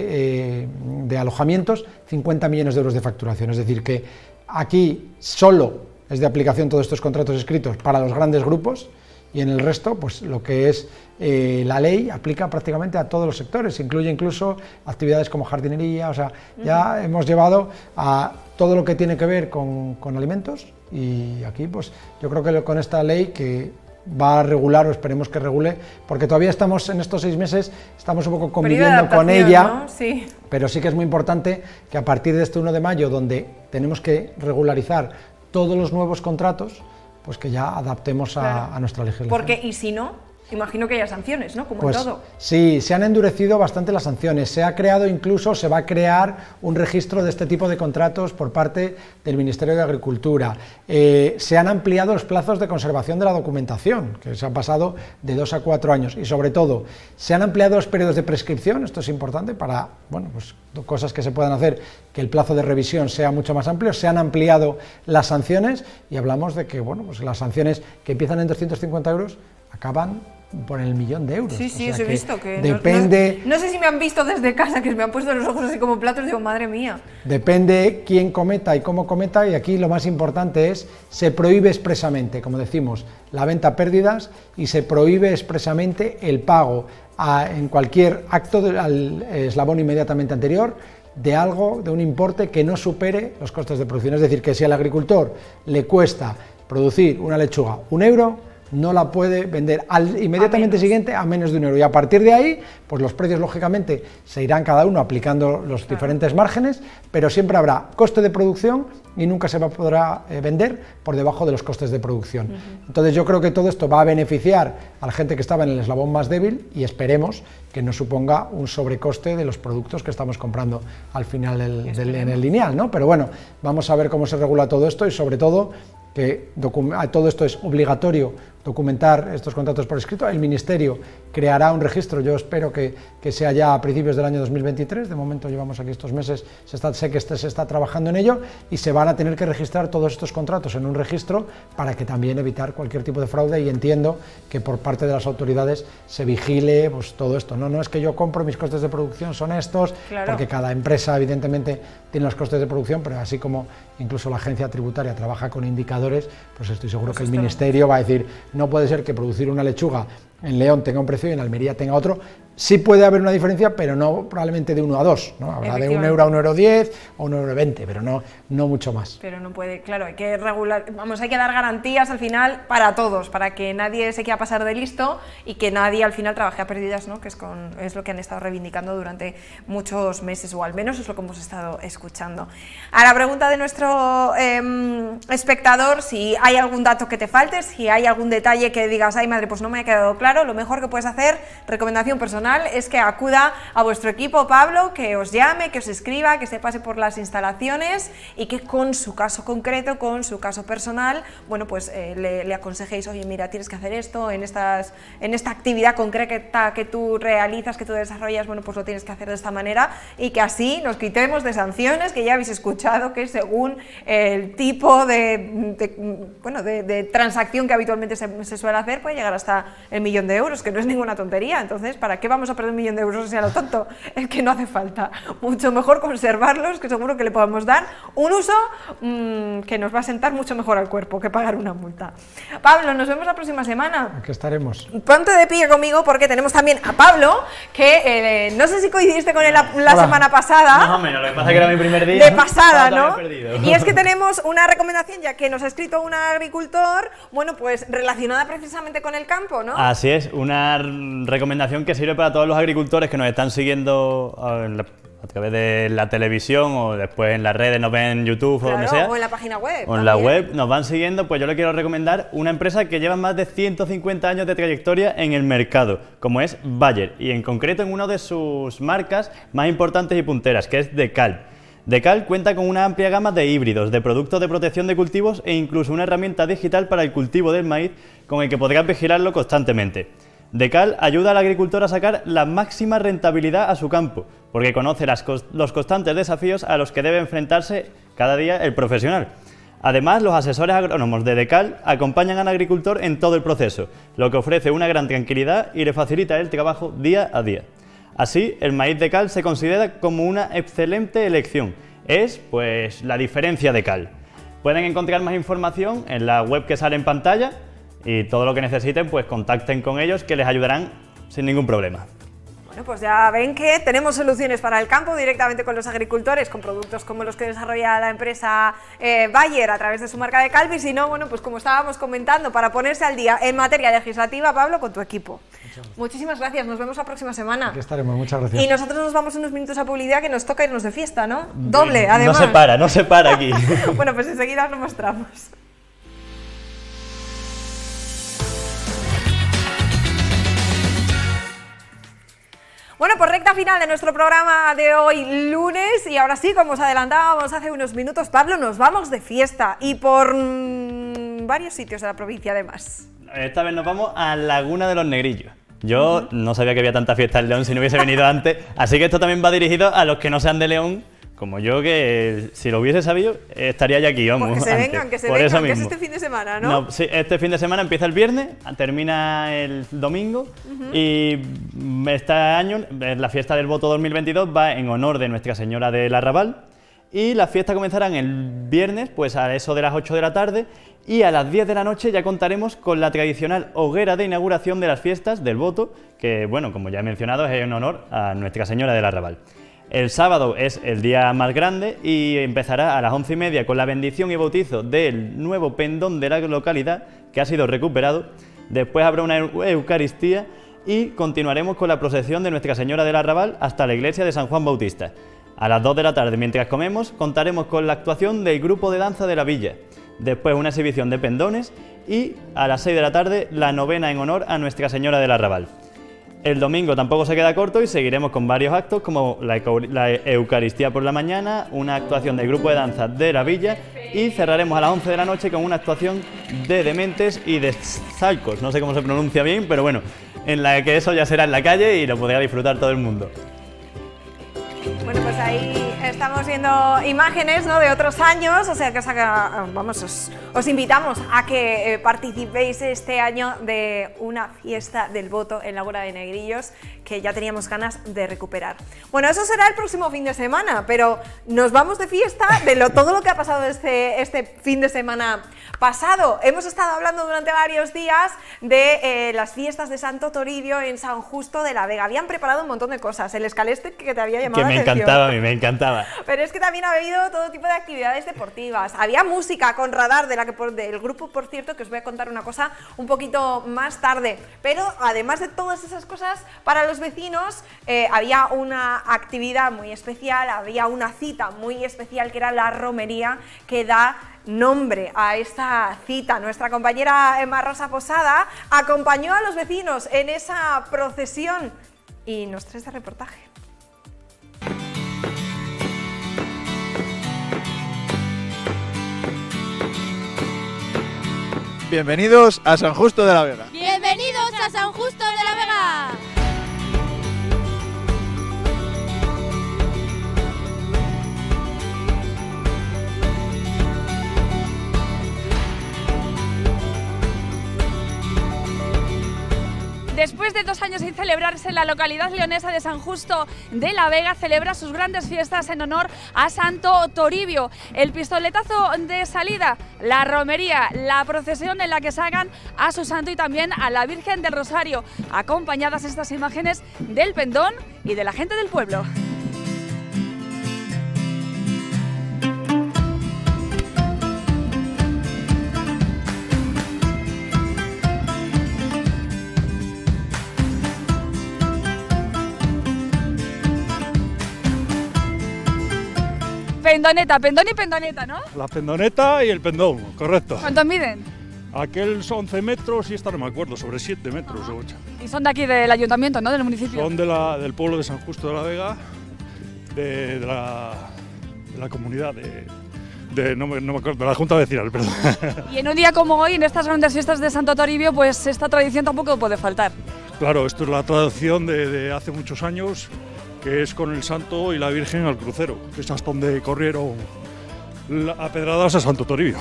de alojamientos 50 millones de euros de facturación, es decir que aquí solo es de aplicación todos estos contratos escritos para los grandes grupos, y en el resto, pues lo que es la ley aplica prácticamente a todos los sectores, incluye incluso actividades como jardinería, o sea, ya hemos llevado a todo lo que tiene que ver con alimentos, y aquí pues yo creo que con esta ley que va a regular, o esperemos que regule, porque todavía estamos en estos 6 meses, estamos un poco conviviendo con ella, ¿no? Sí. Pero sí que es muy importante que a partir de este 1 de mayo, donde tenemos que regularizar todos los nuevos contratos, pues que ya adaptemos claro, a nuestra legislación. Porque, y si no, imagino que haya sanciones, ¿no? Como pues, en todo. Sí, se han endurecido bastante las sanciones, se ha creado incluso, se va a crear un registro de este tipo de contratos por parte del Ministerio de Agricultura, se han ampliado los plazos de conservación de la documentación, que se han pasado de 2 a 4 años, y sobre todo, se han ampliado los periodos de prescripción, esto es importante para, bueno, pues cosas que se puedan hacer, que el plazo de revisión sea mucho más amplio, se han ampliado las sanciones, y hablamos de que, bueno, pues las sanciones que empiezan en 250 euros acaban por el 1.000.000 de euros. Sí, sí, os he visto que depende. No sé si me han visto desde casa, que me han puesto los ojos así como platos, digo, madre mía. Depende quién cometa y cómo cometa, y aquí lo más importante es, se prohíbe expresamente, como decimos, la venta a pérdidas, y se prohíbe expresamente el pago en cualquier acto al eslabón inmediatamente anterior de algo, de un importe que no supere los costes de producción. Es decir, que si al agricultor le cuesta producir una lechuga 1 euro, no la puede vender inmediatamente siguiente a menos de 1 euro, y a partir de ahí, pues los precios lógicamente se irán cada uno aplicando los diferentes márgenes, pero siempre habrá coste de producción y nunca se podrá vender por debajo de los costes de producción. Entonces yo creo que todo esto va a beneficiar a la gente que estaba en el eslabón más débil, y esperemos que no suponga un sobrecoste de los productos que estamos comprando al final en el lineal, ¿no? Pero bueno, vamos a ver cómo se regula todo esto, y sobre todo que todo esto es obligatorio documentar estos contratos por escrito. El Ministerio creará un registro, yo espero que sea ya a principios del año 2023, de momento llevamos aquí estos meses, sé que se está trabajando en ello, y se van a tener que registrar todos estos contratos en un registro para que también evitar cualquier tipo de fraude, y entiendo que por parte de las autoridades se vigile pues todo esto, no es que yo compro, mis costes de producción son estos, claro, porque cada empresa evidentemente tiene los costes de producción, pero así como incluso la agencia tributaria trabaja con indicadores, pues estoy seguro que el Ministerio va a decir, no puede ser que producir una lechuga en León tenga un precio y en Almería tenga otro. Sí puede haber una diferencia, pero no probablemente de 1 a 2, ¿no? Habrá de 1 euro a 1,10 € o 1,20 €, pero no mucho más. Pero no puede, claro, hay que regular, hay que dar garantías al final para todos, para que nadie se quiera pasar de listo y que nadie al final trabaje a pérdidas, ¿no? Que es lo que han estado reivindicando durante muchos meses, o al menos es lo que hemos estado escuchando. A la pregunta de nuestro espectador, si hay algún dato que te falte, si hay algún detalle que digas, ay madre, pues no me ha quedado claro, lo mejor que puedes hacer, recomendación personal, personal es que acuda a vuestro equipo, Pablo, que os llame, que os escriba, que se pase por las instalaciones y que con su caso concreto, con su caso personal, bueno, pues le aconsejéis, oye, mira, tienes que hacer esto, en esta actividad concreta que tú realizas, que tú desarrollas, bueno, pues lo tienes que hacer de esta manera, y que así nos quitemos de sanciones, que ya habéis escuchado que según el tipo de transacción que habitualmente se suele hacer, puede llegar hasta el 1.000.000 de euros, que no es ninguna tontería. Entonces, ¿para qué vamos a perder 1.000.000 de euros si a lo tonto? Es que no hace falta. Mucho mejor conservarlos, que seguro que le podemos dar un uso que nos va a sentar mucho mejor al cuerpo que pagar una multa. Pablo, nos vemos la próxima semana. Aquí estaremos. Ponte de pie conmigo, porque tenemos también a Pablo, que no sé si coincidiste con él la semana pasada. Más o menos, lo que pasa es que era mi primer día. De pasada, ¿no? Perdido. Y es que tenemos una recomendación, ya que nos ha escrito un agricultor, bueno, pues relacionada precisamente con el campo, ¿no? Así es, una recomendación que sirve para todos los agricultores que nos están siguiendo a través de la televisión o después en las redes, nos ven en YouTube, claro, o donde sea. O en la página web. O en la web nos van siguiendo, pues yo le quiero recomendar una empresa que lleva más de 150 años de trayectoria en el mercado, como es Bayer, y en concreto en una de sus marcas más importantes y punteras, que es Decal. Decal cuenta con una amplia gama de híbridos, de productos de protección de cultivos e incluso una herramienta digital para el cultivo del maíz con el que podrás vigilarlo constantemente. Decal ayuda al agricultor a sacar la máxima rentabilidad a su campo, porque conoce los constantes desafíos a los que debe enfrentarse cada día el profesional. Además, los asesores agrónomos de Decal acompañan al agricultor en todo el proceso, lo que ofrece una gran tranquilidad y le facilita el trabajo día a día. Así, el maíz Decal se considera como una excelente elección. Es, pues, la diferencia Decal. Pueden encontrar más información en la web que sale en pantalla y todo lo que necesiten, pues contacten con ellos, que les ayudarán sin ningún problema. Bueno, pues ya ven que tenemos soluciones para el campo directamente con los agricultores, con productos como los que desarrolla la empresa Bayer a través de su marca Decal, y si no, bueno, pues como estábamos comentando, para ponerse al día en materia legislativa, Pablo, con tu equipo. Muchísimas gracias, nos vemos la próxima semana. Aquí estaremos, muchas gracias. Y nosotros nos vamos unos minutos a publicidad, que nos toca irnos de fiesta, ¿no? Doble, además. No se para aquí. Bueno, pues enseguida lo mostramos. Bueno, pues recta final de nuestro programa de hoy lunes, y ahora sí, como os adelantábamos hace unos minutos, Pablo, nos vamos de fiesta y por varios sitios de la provincia además. Esta vez nos vamos a Laguna de los Negrillos. Yo no sabía que había tanta fiesta en León si no hubiese venido antes, así que esto también va dirigido a los que no sean de León, como yo, que si lo hubiese sabido estaría ya aquí, vamos. Pues que se vengan, que es este fin de semana, ¿no? No, sí, este fin de semana empieza el viernes, termina el domingo, y este año la fiesta del voto 2022 va en honor de Nuestra Señora del Arrabal, y las fiestas comenzarán el viernes, pues a eso de las 8 de la tarde, y a las 10 de la noche ya contaremos con la tradicional hoguera de inauguración de las fiestas del voto, que, bueno, como ya he mencionado, es en honor a Nuestra Señora del Arrabal. El sábado es el día más grande y empezará a las 11:30 con la bendición y bautizo del nuevo pendón de la localidad, que ha sido recuperado. Después habrá una Eucaristía y continuaremos con la procesión de Nuestra Señora del Arrabal hasta la iglesia de San Juan Bautista. A las 2 de la tarde, mientras comemos, contaremos con la actuación del grupo de danza de la villa. Después una exhibición de pendones y a las 6 de la tarde la novena en honor a Nuestra Señora del Arrabal. El domingo tampoco se queda corto y seguiremos con varios actos como la Eucaristía por la mañana, una actuación del grupo de danza de la villa y cerraremos a las 11 de la noche con una actuación de dementes y de salcos, no sé cómo se pronuncia bien, pero bueno, en la que eso ya será en la calle y lo podrá disfrutar todo el mundo. Bueno, pues ahí estamos viendo imágenes, ¿no?, de otros años, o sea que os invitamos a que participéis este año de una fiesta del voto en Laguna de Negrillos, que ya teníamos ganas de recuperar. Bueno, eso será el próximo fin de semana, pero nos vamos de fiesta de todo lo que ha pasado este fin de semana pasado. Hemos estado hablando durante varios días de las fiestas de Santo Toribio en San Justo de la Vega. Habían preparado un montón de cosas, el escaleste que te había llamado la atención. Encantaba, a mí me encantaba. Pero es que también ha habido todo tipo de actividades deportivas. Había música con radar, del grupo, por cierto, que os voy a contar una cosa un poquito más tarde. Pero además de todas esas cosas, para los vecinos había una actividad muy especial, había una cita muy especial que era la romería, que da nombre a esta cita. Nuestra compañera Emma Rosa Posada acompañó a los vecinos en esa procesión y nos trae este reportaje. Bienvenidos a San Justo de la Vega. ¡Bienvenidos a San Justo de la Vega! Después de 2 años sin celebrarse, la localidad leonesa de San Justo de la Vega celebra sus grandes fiestas en honor a Santo Toribio. El pistoletazo de salida, la romería, la procesión en la que sacan a su santo y también a la Virgen del Rosario, acompañadas estas imágenes del pendón y de la gente del pueblo. Pendoneta, pendón y pendoneta, ¿no? La pendoneta y el pendón, correcto. ¿Cuántos miden? Aquel son 11 metros y esta no me acuerdo, sobre 7 metros o 8. Y son de aquí del ayuntamiento, ¿no? Del municipio. Son del pueblo de San Justo de la Vega, de la comunidad, no me acuerdo, de la Junta Vecinal, perdón. Y en un día como hoy, en estas grandes fiestas de Santo Toribio, pues esta tradición tampoco puede faltar. Claro, esto es la tradición de hace muchos años, que es con el santo y la Virgen al crucero, que es hasta donde corrieron a pedradas a Santo Toribio.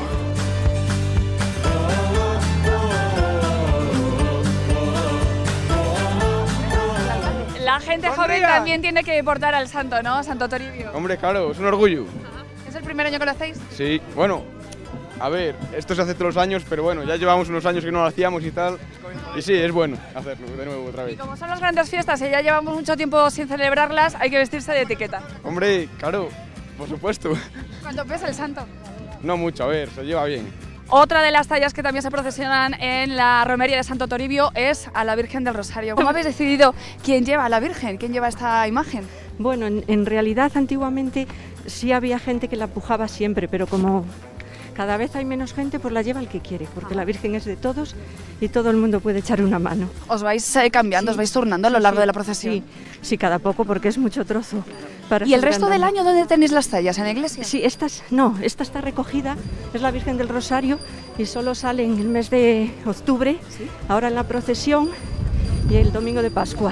La gente joven también tiene que portar al santo, ¿no? Santo Toribio. Hombre, claro, es un orgullo. ¿Es el primer año que lo hacéis? Sí, bueno, a ver, esto se hace todos los años, pero bueno, ya llevamos unos años que no lo hacíamos y tal. Y sí, es bueno hacerlo de nuevo otra vez. Y como son las grandes fiestas y ya llevamos mucho tiempo sin celebrarlas, hay que vestirse de etiqueta. Hombre, claro, por supuesto. ¿Cuánto pesa el santo? No mucho, a ver, se lleva bien. Otra de las tallas que también se procesionan en la romería de Santo Toribio es a la Virgen del Rosario. ¿Cómo habéis decidido quién lleva a la Virgen? ¿Quién lleva esta imagen? Bueno, en realidad antiguamente sí había gente que la pujaba siempre, pero como cada vez hay menos gente, pues la lleva el que quiere, porque la Virgen es de todos y todo el mundo puede echar una mano. ¿Os vais cambiando, os vais turnando a lo largo de la procesión? Sí, cada poco, porque es mucho trozo. ¿Y el resto del año dónde tenéis las tallas? ¿En la iglesia? Sí, esta está recogida, es la Virgen del Rosario y solo sale en el mes de octubre, ahora en la procesión y el domingo de Pascua.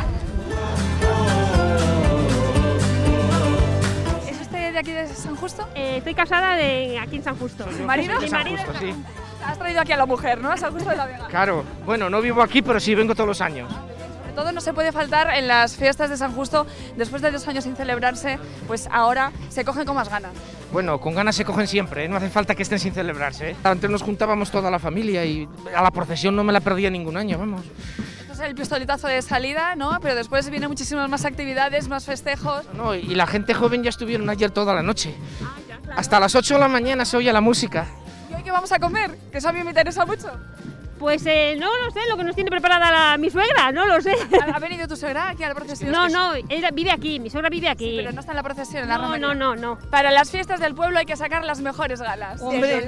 ¿De aquí de San Justo? Estoy casada aquí en San Justo. ¿Mi marido? Mi marido. San Justo, sí. Has traído aquí a la mujer, ¿no? A San Justo de la Vega. Claro, bueno, no vivo aquí, pero sí vengo todos los años. Sobre todo no se puede faltar en las fiestas de San Justo, después de 2 años sin celebrarse, pues ahora se cogen con más ganas. Bueno, con ganas se cogen siempre, ¿eh? No hace falta que estén sin celebrarse, ¿eh? Antes nos juntábamos toda la familia y a la procesión no me la perdía ningún año, vamos. Esto es el pistoletazo de salida, ¿no? Pero después vienen muchísimas más actividades, más festejos. No, y la gente joven ya estuvieron ayer toda la noche. Hasta las 8 de la mañana se oye la música. ¿Y hoy qué vamos a comer? Que eso a mí me interesa mucho. Pues no lo sé, lo que nos tiene preparada mi suegra, no lo sé. ¿Ha venido tu suegra aquí a la procesión? No, ella vive aquí, mi suegra vive aquí. Sí, pero no está en la procesión, en la romería. No. Para las fiestas del pueblo hay que sacar las mejores galas. Hombre,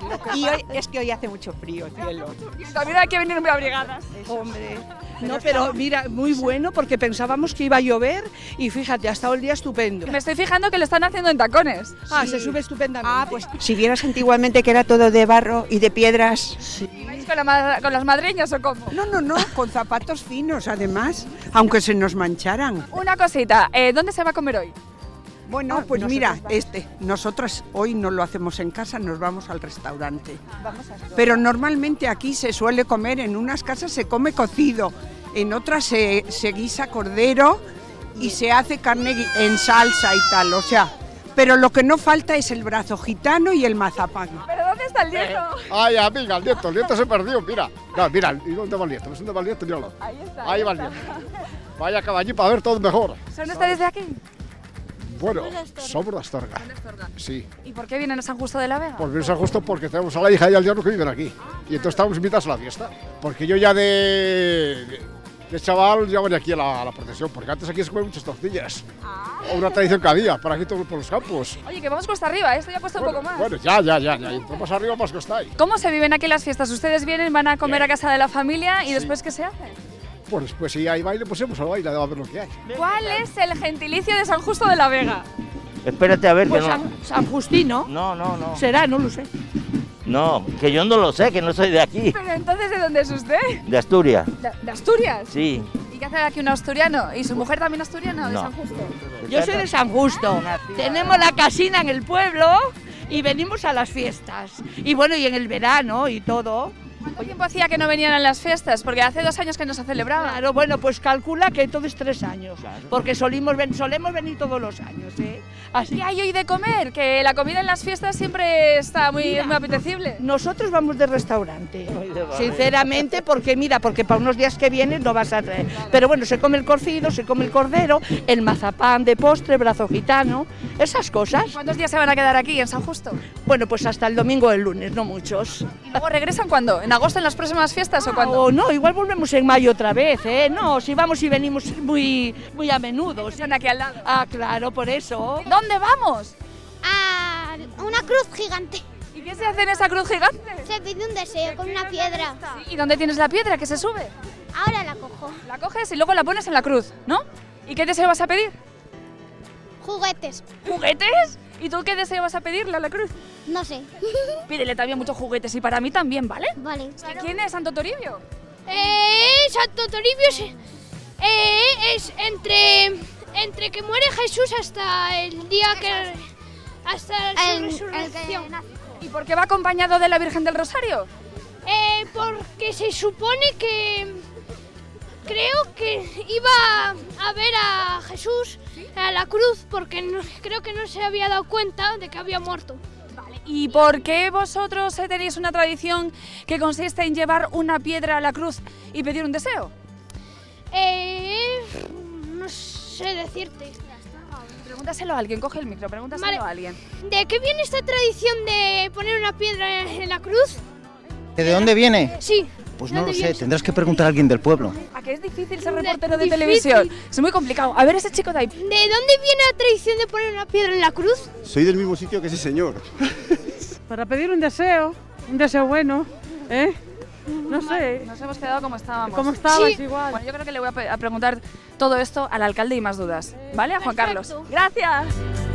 y hoy es que hoy hace mucho frío, cielo. También hay que venir muy abrigadas. Hombre, no, pero mira, muy bueno porque pensábamos que iba a llover y fíjate, ha estado el día estupendo. Me estoy fijando que lo están haciendo en tacones. Ah, se sube estupendamente. Ah, pues si vieras antiguamente que era todo de barro y de piedras. Sí. ¿Vais con las madreñas o cómo? No, con zapatos finos además, aunque se nos mancharan. Una cosita, ¿dónde se va a comer hoy? Bueno, pues mira, nosotras hoy no lo hacemos en casa, nos vamos al restaurante. Pero normalmente aquí se suele comer, en unas casas se come cocido, en otras se guisa cordero y se hace carne en salsa y tal, o sea, pero lo que no falta es el brazo gitano y el mazapán. ¿Pero dónde está el nieto? Ay, amiga, el nieto se perdió, mira. No, mira, ¿y dónde va el nieto? ¿Dónde va el nieto? Míralo. Ahí está. Ahí va el nieto. Vaya caballí para ver todo mejor. ¿Son ustedes de aquí? Bueno, somos de Astorga. Sí. ¿Y por qué vienen a San Justo de la Vega? Pues vienen a San Justo porque tenemos a la hija y al yerno que viven aquí. Y entonces estamos invitados a la fiesta. Porque yo ya de chaval ya venía aquí a la procesión, porque antes aquí se comen muchas tortillas. O una tradición que había, por aquí por los campos. Oye, que vamos cuesta arriba, esto ya cuesta un poco más. Bueno, ya. Entonces más arriba más cuesta ahí. ¿Cómo se viven aquí las fiestas? ¿Ustedes vienen, van a comer a casa de la familia y después qué se hace? Pues después si hay baile, pues vamos al baile, a ver lo que hay. ¿Cuál es el gentilicio de San Justo de la Vega? Espérate a ver Pues que no. San Justino. No. Será, no lo sé. No, que yo no lo sé, que no soy de aquí. Pero entonces, ¿de dónde es usted? De Asturias. ¿De Asturias? Sí. ¿Y qué hace aquí un asturiano? ¿Y su mujer también asturiana de No. San Justo? Yo soy de San Justo. Tenemos la casina en el pueblo y venimos a las fiestas. Y bueno, y en el verano y todo. ¿Cuánto tiempo hacía que no venían a las fiestas? Porque hace 2 años que no se celebraba. Claro, bueno, pues calcula que entonces 3 años. Porque solemos venir todos los años, ¿eh? Así. ¿Qué hay hoy de comer? Que la comida en las fiestas siempre está muy apetecible. Nosotros vamos de restaurante, sinceramente, porque para unos días que vienen no vas a traer. Pero bueno, se come el cocido, se come el cordero, el mazapán de postre, brazo gitano, esas cosas. ¿Cuántos días se van a quedar aquí en San Justo? Bueno, pues hasta el domingo o el lunes, no muchos. ¿Y luego regresan cuándo? ¿En agosto en las próximas fiestas o cuándo? O no, igual volvemos en mayo otra vez, ¿eh? No, si vamos y venimos muy a menudo. Están aquí al lado. Ah, claro, por eso. ¿Dónde vamos? A una cruz gigante. ¿Y qué se hace en esa cruz gigante? Se pide un deseo con una piedra. ¿Y dónde tienes la piedra que se sube? Ahora la cojo. La coges y luego la pones en la cruz, ¿no? ¿Y qué deseo vas a pedir? Juguetes. ¿Juguetes? ¿Y tú qué deseo vas a pedirle a la cruz? No sé. Pídele también muchos juguetes y para mí también, ¿vale? Vale. ¿Quién es Santo Toribio? Santo Toribio es entre que muere Jesús hasta el día que... hasta su resurrección. ¿Y por qué va acompañado de la Virgen del Rosario? Porque se supone que... creo que iba a ver a Jesús a la cruz porque creo que no se había dado cuenta de que había muerto. ¿Y por qué vosotros tenéis una tradición que consiste en llevar una piedra a la cruz y pedir un deseo? No sé decirte. Pregúntaselo a alguien, coge el micro, pregúntaselo a alguien. ¿De qué viene esta tradición de poner una piedra en la cruz? ¿De dónde viene? Sí. Pues no lo sé, tendrás que preguntar a alguien del pueblo. ¿A qué es difícil ser reportero de televisión? Es muy complicado. A ver ese chico de ahí. ¿De dónde viene la tradición de poner una piedra en la cruz? Soy del mismo sitio que ese señor. Para pedir un deseo bueno, ¿eh? No sé. Nos hemos quedado como estábamos. Como estabas, Sí. igual. Bueno, yo creo que le voy a preguntar todo esto al alcalde y más dudas. ¿Vale? A Juan Carlos. Gracias.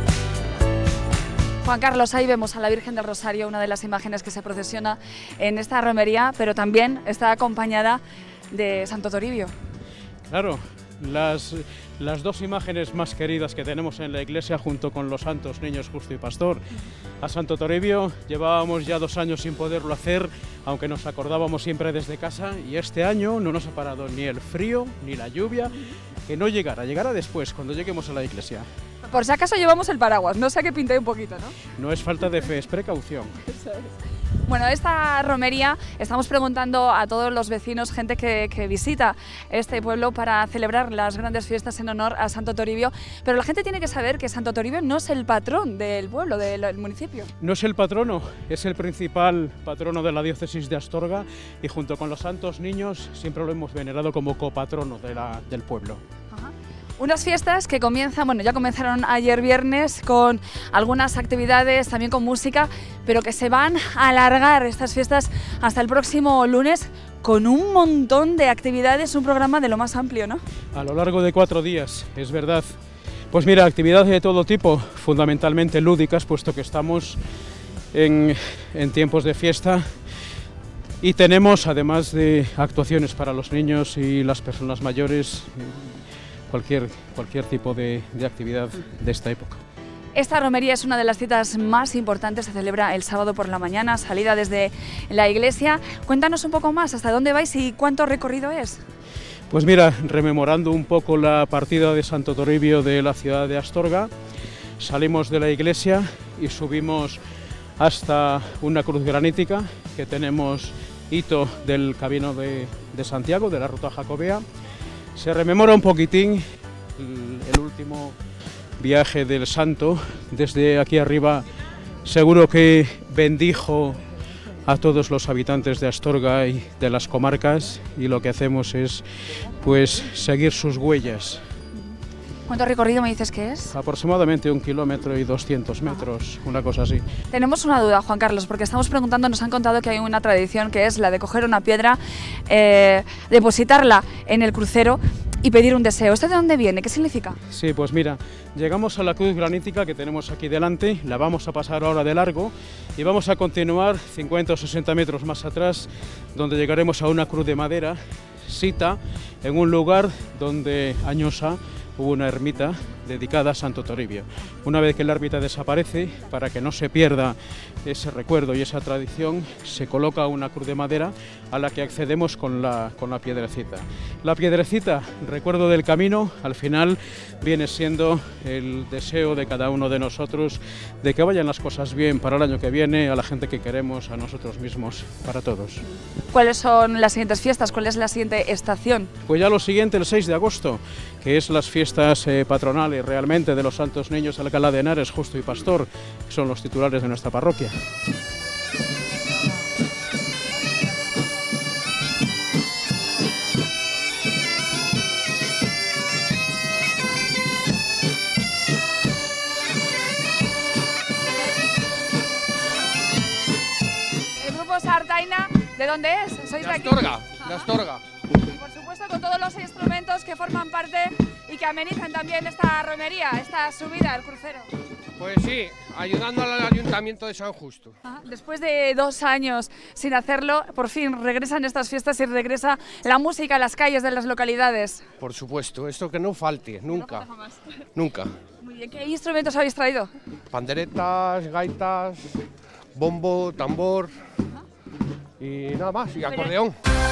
Juan Carlos, ahí vemos a la Virgen del Rosario, una de las imágenes que se procesiona en esta romería, pero también está acompañada de Santo Toribio. Claro, las 2 imágenes más queridas que tenemos en la iglesia junto con los santos niños Justo y Pastor. A Santo Toribio llevábamos ya 2 años sin poderlo hacer, aunque nos acordábamos siempre desde casa, y este año no nos ha parado ni el frío ni la lluvia, que no llegará después, cuando lleguemos a la iglesia. Por si acaso llevamos el paraguas, no sé, que pinté un poquito, ¿no? No es falta de fe, es precaución. Bueno, esta romería estamos preguntando a todos los vecinos, gente que visita este pueblo para celebrar las grandes fiestas en honor a Santo Toribio, pero la gente tiene que saber que Santo Toribio no es el patrón del pueblo, del municipio. No es el patrono, es el principal patrono de la diócesis de Astorga y junto con los santos niños siempre lo hemos venerado como copatrono del pueblo. Unas fiestas que comienzan, bueno, ya comenzaron ayer viernes con algunas actividades, también con música, pero que se van a alargar estas fiestas hasta el próximo lunes con un montón de actividades, un programa de lo más amplio, ¿no? A lo largo de 4 días, es verdad. Pues mira, actividades de todo tipo, fundamentalmente lúdicas, puesto que estamos en tiempos de fiesta. Y tenemos, además de actuaciones para los niños y las personas mayores, cualquier tipo de actividad de esta época. Esta romería es una de las citas más importantes, se celebra el sábado por la mañana, salida desde la iglesia. Cuéntanos un poco más, ¿hasta dónde vais y cuánto recorrido es? Pues mira, rememorando un poco la partida de Santo Toribio de la ciudad de Astorga, salimos de la iglesia y subimos hasta una cruz granítica que tenemos hito del Camino de Santiago, de la Ruta Jacobea. Se rememora un poquitín el último viaje del santo. Desde aquí arriba seguro que bendijo a todos los habitantes de Astorga y de las comarcas, y lo que hacemos es pues seguir sus huellas. ¿Cuánto recorrido me dices que es? Aproximadamente 1 kilómetro y 200 metros, una cosa así. Tenemos una duda, Juan Carlos, porque estamos preguntando, nos han contado que hay una tradición que es la de coger una piedra, depositarla en el crucero y pedir un deseo. ¿Esto de dónde viene? ¿Qué significa? Sí, pues mira, llegamos a la cruz granítica que tenemos aquí delante, la vamos a pasar ahora de largo y vamos a continuar 50 o 60 metros más atrás, donde llegaremos a una cruz de madera, sita en un lugar donde años hubo una ermita dedicada a Santo Toribio. Una vez que la ermita desaparece, para que no se pierda ese recuerdo y esa tradición, se coloca una cruz de madera a la que accedemos con la piedrecita. La piedrecita, recuerdo del camino, al final viene siendo el deseo de cada uno de nosotros de que vayan las cosas bien para el año que viene, a la gente que queremos, a nosotros mismos, para todos. ¿Cuáles son las siguientes fiestas? ¿Cuál es la siguiente estación? Pues ya lo siguiente, el 6 de agosto, que es las fiestas patronales realmente de los Santos Niños de Alcalá de Henares, Justo y Pastor, que son los titulares de nuestra parroquia. El grupo Sartaina, ¿de dónde es? ¿Sois de aquí? De Astorga. Y por supuesto con todos los instrumentos que forman parte y que amenizan también esta romería, esta subida al crucero. Pues sí, ayudando al Ayuntamiento de San Justo. Después de 2 años sin hacerlo, por fin regresan estas fiestas y regresa la música a las calles de las localidades. Por supuesto, esto que no falte, nunca. Nunca. Muy bien, ¿qué instrumentos habéis traído? Panderetas, gaitas, bombo, tambor y nada más, y acordeón.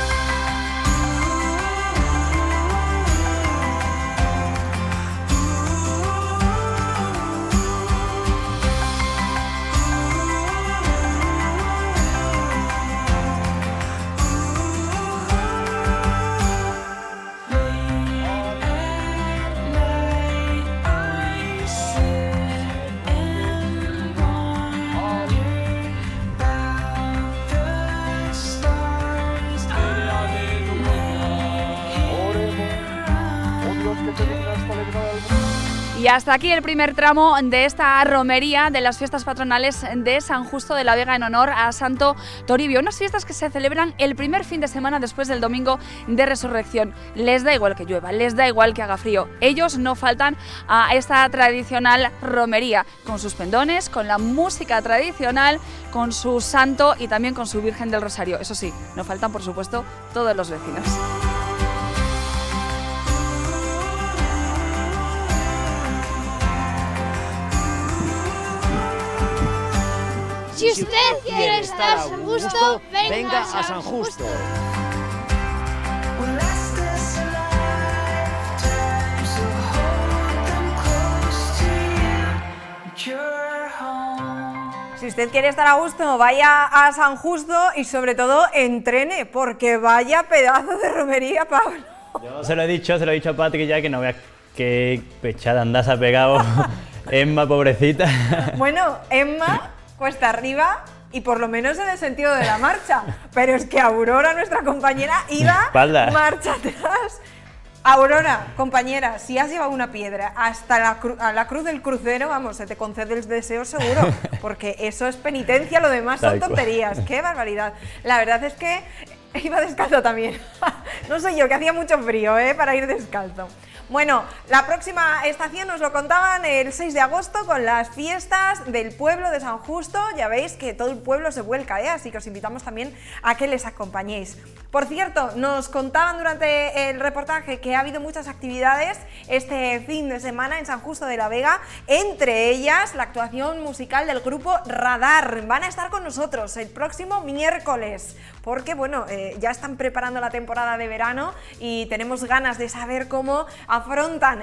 Y hasta aquí el primer tramo de esta romería de las fiestas patronales de San Justo de la Vega en honor a Santo Toribio. Unas fiestas que se celebran el primer fin de semana después del domingo de Resurrección. Les da igual que llueva, les da igual que haga frío. Ellos no faltan a esta tradicional romería, con sus pendones, con la música tradicional, con su santo y también con su Virgen del Rosario. Eso sí, no faltan por supuesto todos los vecinos. Si usted quiere estar a San Justo, venga a San Justo. Si usted quiere estar a gusto, vaya a San Justo y sobre todo entrene, porque vaya pedazo de romería, Pablo. Yo se lo he dicho a Patrick ya, que no veas qué pechada andas ha pegado Emma, pobrecita. Bueno, Emma, cuesta arriba y por lo menos en el sentido de la marcha, pero es que Aurora, nuestra compañera, iba Espalda. marcha atrás. Aurora, compañera, si has llevado una piedra hasta la cruz del crucero, vamos, se te concede el deseo seguro, porque eso es penitencia, lo demás son tonterías. ¡Qué barbaridad! La verdad es que iba descalzo también. No sé yo, que hacía mucho frío, para ir descalzo. Bueno, la próxima estación nos lo contaban el 6 de agosto con las fiestas del pueblo de San Justo. Ya veis que todo el pueblo se vuelca, así que os invitamos también a que les acompañéis. Por cierto, nos contaban durante el reportaje que ha habido muchas actividades este fin de semana en San Justo de la Vega, entre ellas la actuación musical del grupo Radar. Van a estar con nosotros el próximo miércoles, porque bueno, ya están preparando la temporada de verano y tenemos ganas de saber cómo afrontan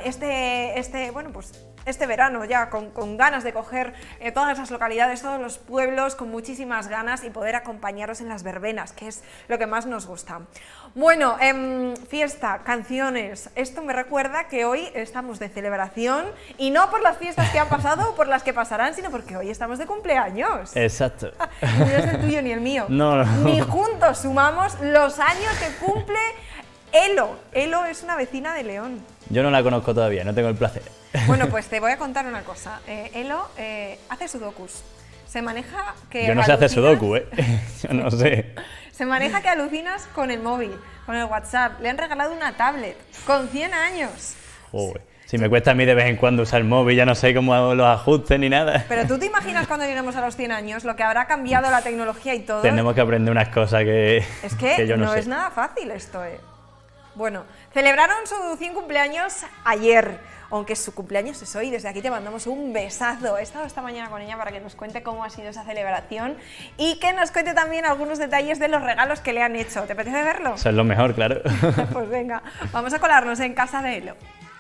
este verano ya con ganas de coger todas las localidades, todos los pueblos con muchísimas ganas y poder acompañaros en las verbenas, que es lo que más nos gusta. Bueno, fiesta, canciones, esto me recuerda que hoy estamos de celebración y no por las fiestas que han pasado o por las que pasarán, sino porque hoy estamos de cumpleaños. Exacto. No es el tuyo ni el mío. No. Ni juntos sumamos los años que cumple Elo. Elo es una vecina de León. Yo no la conozco todavía, no tengo el placer. Bueno, pues te voy a contar una cosa. Elo hace sudokus. Se maneja que Yo no sé hacer sudoku, Yo no sé. Se maneja que alucinas con el móvil, con el WhatsApp. Le han regalado una tablet con 100 años. Uy, si me cuesta a mí de vez en cuando usar el móvil, ya no sé cómo los ajustes ni nada. Pero tú te imaginas cuando lleguemos a los 100 años, lo que habrá cambiado la tecnología y todo. Tenemos que aprender unas cosas que, es que yo no sé. Es nada fácil esto, Bueno, celebraron su 100 cumpleaños ayer. Aunque su cumpleaños es hoy, desde aquí te mandamos un besazo. He estado esta mañana con ella para que nos cuente cómo ha sido esa celebración y que nos cuente también algunos detalles de los regalos que le han hecho. ¿Te apetece verlo? Eso es lo mejor, claro. Pues venga, vamos a colarnos en casa de Elo.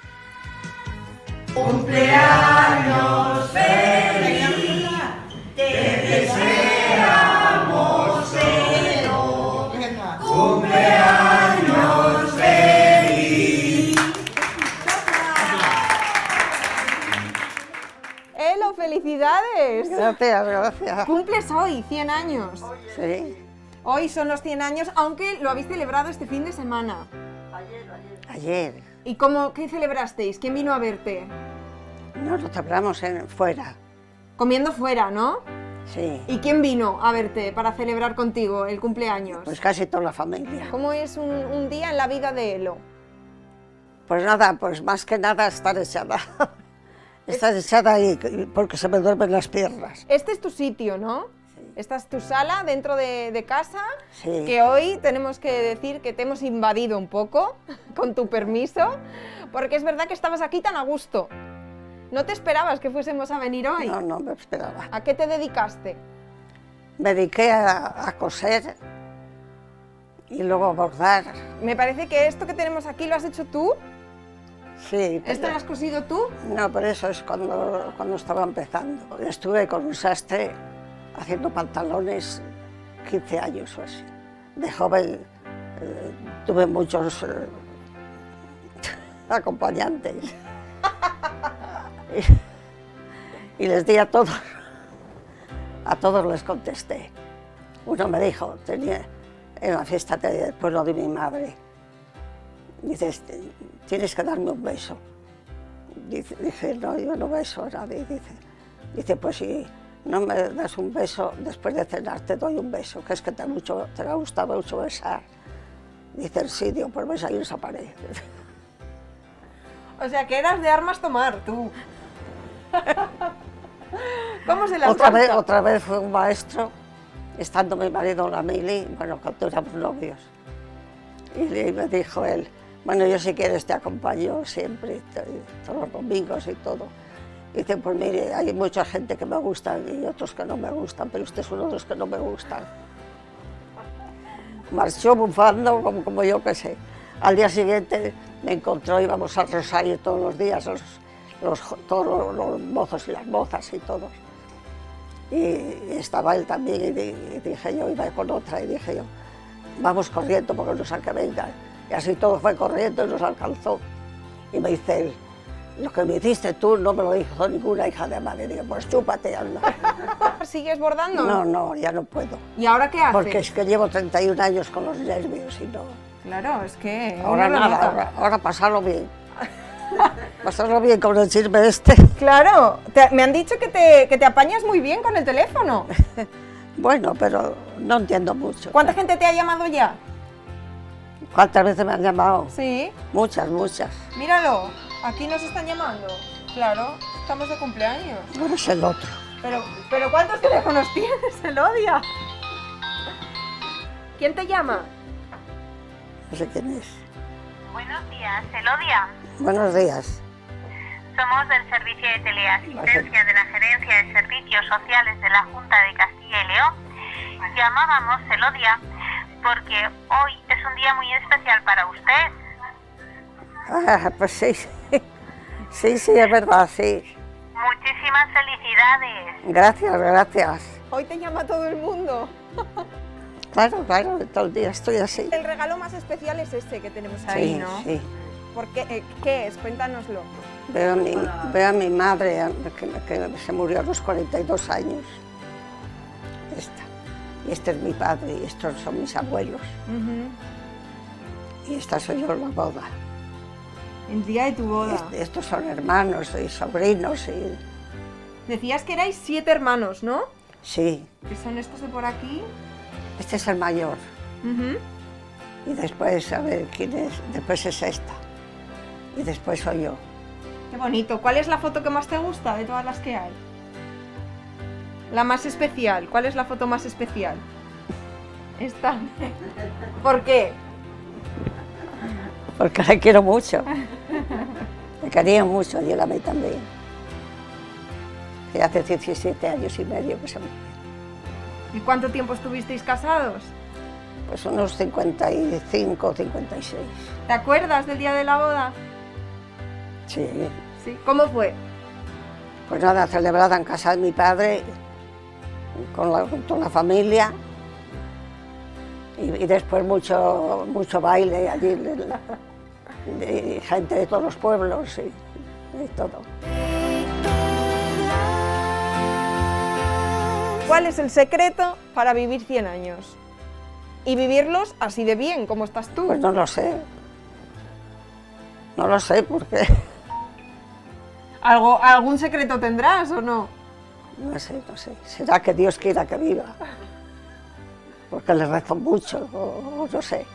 ¡Cumpleaños feliz! ¡Te deseamos, Elo! ¡Cumpleaños feliz! ¡Elo, felicidades! Gracias, gracias. Cumples hoy 100 años. Sí. Hoy son los 100 años, aunque lo habéis celebrado este fin de semana. Ayer. ¿Y qué celebrasteis? ¿Quién vino a verte? Nos lo celebramos fuera. Comiendo fuera, ¿no? Sí. ¿Y quién vino a verte para celebrar contigo el cumpleaños? Pues casi toda la familia. ¿Cómo es un día en la vida de Elo? Pues nada, pues más que nada estar echada. Estar echada ahí porque se me duermen las piernas. Este es tu sitio, ¿no? Sí. Esta es tu sala dentro de casa, sí. Que hoy tenemos que decir que te hemos invadido un poco, con tu permiso, porque es verdad que estabas aquí tan a gusto. ¿No te esperabas que fuésemos a venir hoy? No, no me esperaba. ¿A qué te dedicaste? Me dediqué a coser y luego a bordar. Me parece que esto que tenemos aquí lo has hecho tú. Sí. ¿Esto lo has cosido tú? No, pero eso es cuando estaba empezando. Estuve con un sastre haciendo pantalones 15 años o así. De joven tuve muchos acompañantes. Y les di a todos les contesté. Uno me dijo, en la fiesta del pueblo de mi madre, dice, tienes que darme un beso. Dije, no, yo no beso a nadie. Dice, pues si no me das un beso, después de cenar te doy un beso, que es que te ha gustado mucho besar. Dice, sí, digo, pues besa y desaparece. O sea, que eras de armas tomar, tú. ¿Cómo se las otra vez fue un maestro, estando mi marido en la mili, bueno, cuando éramos novios. Y me dijo él, bueno, yo si quieres te acompaño siempre, todos los domingos y todo. Y dice, pues mire, hay mucha gente que me gustan y otros que no me gustan, pero usted es uno de los que no me gustan. Marchó bufando como yo que sé. Al día siguiente me encontró, íbamos al Rosario todos los días, todos los mozos y las mozas y todos. Y estaba él también y dije yo, iba con otra y dije yo, vamos corriendo porque no sé a qué vengan. Y así todo fue corriendo y nos alcanzó. Y me dice él, lo que me hiciste tú no me lo dijo ninguna hija de madre. Digo, pues chúpate, anda. ¿Sigues bordando? No, no, ya no puedo. ¿Y ahora qué haces? Porque es que llevo 31 años con los nervios y no. Claro, es que... Ahora nada, ahora pasarlo bien. Pasarlo bien con el chisme este. Claro, me han dicho que te apañas muy bien con el teléfono. Bueno, pero no entiendo mucho. ¿Cuánta gente te ha llamado ya? ¿Cuántas veces me han llamado? Sí. Muchas, muchas. Míralo, aquí nos están llamando. Claro, estamos de cumpleaños. Bueno, es el otro. Pero ¿cuántos teléfonos tienes, Elodia? ¿Quién te llama? No sé quién es. Buenos días, Elodia. Buenos días. Somos del Servicio de Teleasistencia de la Gerencia de Servicios Sociales de la Junta de Castilla y León. Llamábamos, Elodia, porque hoy es un día muy especial para usted. Ah, pues sí, sí, es verdad, sí. Muchísimas felicidades. Gracias, gracias. Hoy te llama todo el mundo. Claro, todo el día estoy así. El regalo más especial es este que tenemos ahí, sí, ¿no? Sí. ¿Por qué? ¿Qué es? Cuéntanoslo. Veo a mi madre que se murió a los 42 años. Y este es mi padre y estos son mis abuelos. Y esta soy yo en la boda. El día de tu boda. Estos son hermanos y sobrinos y... Decías que erais 7 hermanos, ¿no? Sí. ¿Qué son estos de por aquí? Este es el mayor. Y después, a ver, ¿quién es? Después es esta. Y después soy yo. Qué bonito. ¿Cuál es la foto que más te gusta de todas las que hay? La más especial. ¿Cuál es la foto más especial? Esta. ¿Por qué? Porque la quiero mucho. Me quería mucho y él a mí también. Y hace 17 años y medio que se murió. ¿Y cuánto tiempo estuvisteis casados? Pues unos 55, 56. ¿Te acuerdas del día de la boda? Sí. Sí. ¿Cómo fue? Pues nada, celebrada en casa de mi padre, con la familia. Y después mucho baile allí, de gente de todos los pueblos y todo. ¿Cuál es el secreto para vivir 100 años? Y vivirlos así de bien, como estás tú. Pues no lo sé. No lo sé, porque... ¿Algún secreto tendrás o no? No sé. Será que Dios quiera que viva. Porque le rezo mucho, o no sé.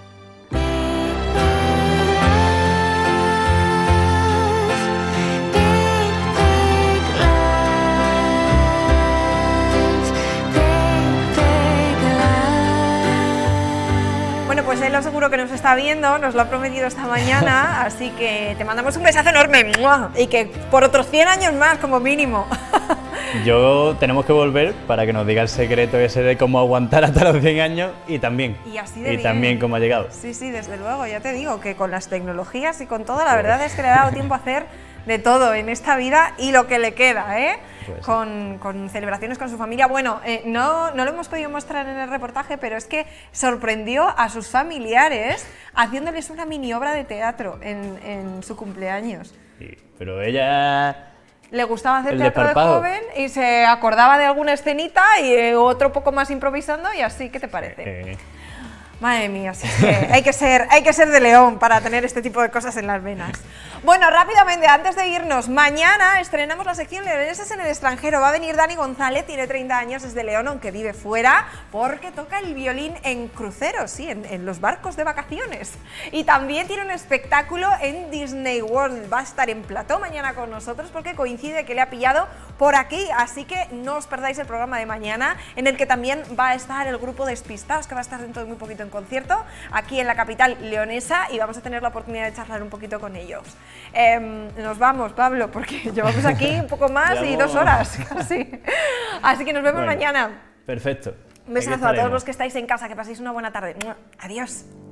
Bueno, pues él seguro que nos está viendo, nos lo ha prometido esta mañana, así que te mandamos un besazo enorme, ¡mua! Y que por otros 100 años más, como mínimo. Tenemos que volver para que nos diga el secreto ese de cómo aguantar hasta los 100 años y también. Y así de bien. También cómo ha llegado. Sí, desde luego, ya te digo que con las tecnologías y con todo, la verdad es que le ha dado tiempo a hacer de todo en esta vida y lo que le queda, ¿eh? Pues con celebraciones con su familia. Bueno, no lo hemos podido mostrar en el reportaje, pero es que sorprendió a sus familiares haciéndoles una mini obra de teatro en su cumpleaños. Sí, pero ella... Le gustaba hacer teatro de joven y se acordaba de alguna escenita y otro poco más improvisando y así, ¿qué te parece? Madre mía, si es que hay que ser de León para tener este tipo de cosas en las venas. Bueno, rápidamente, antes de irnos, mañana estrenamos la sección Leoneses en el extranjero. Va a venir Dani González, tiene 30 años, es de León, aunque vive fuera, porque toca el violín en cruceros, sí, en los barcos de vacaciones. Y también tiene un espectáculo en Disney World. Va a estar en plató mañana con nosotros porque coincide que le ha pillado por aquí, así que no os perdáis el programa de mañana, en el que también va a estar el grupo Despistados, que va a estar dentro de muy poquito en concierto, aquí en la capital leonesa, y vamos a tener la oportunidad de charlar un poquito con ellos. Nos vamos, Pablo, porque llevamos aquí un poco más y 2 horas casi. Así que nos vemos mañana. Perfecto. Un besazo a todos los que estáis en casa, que paséis una buena tarde. Adiós.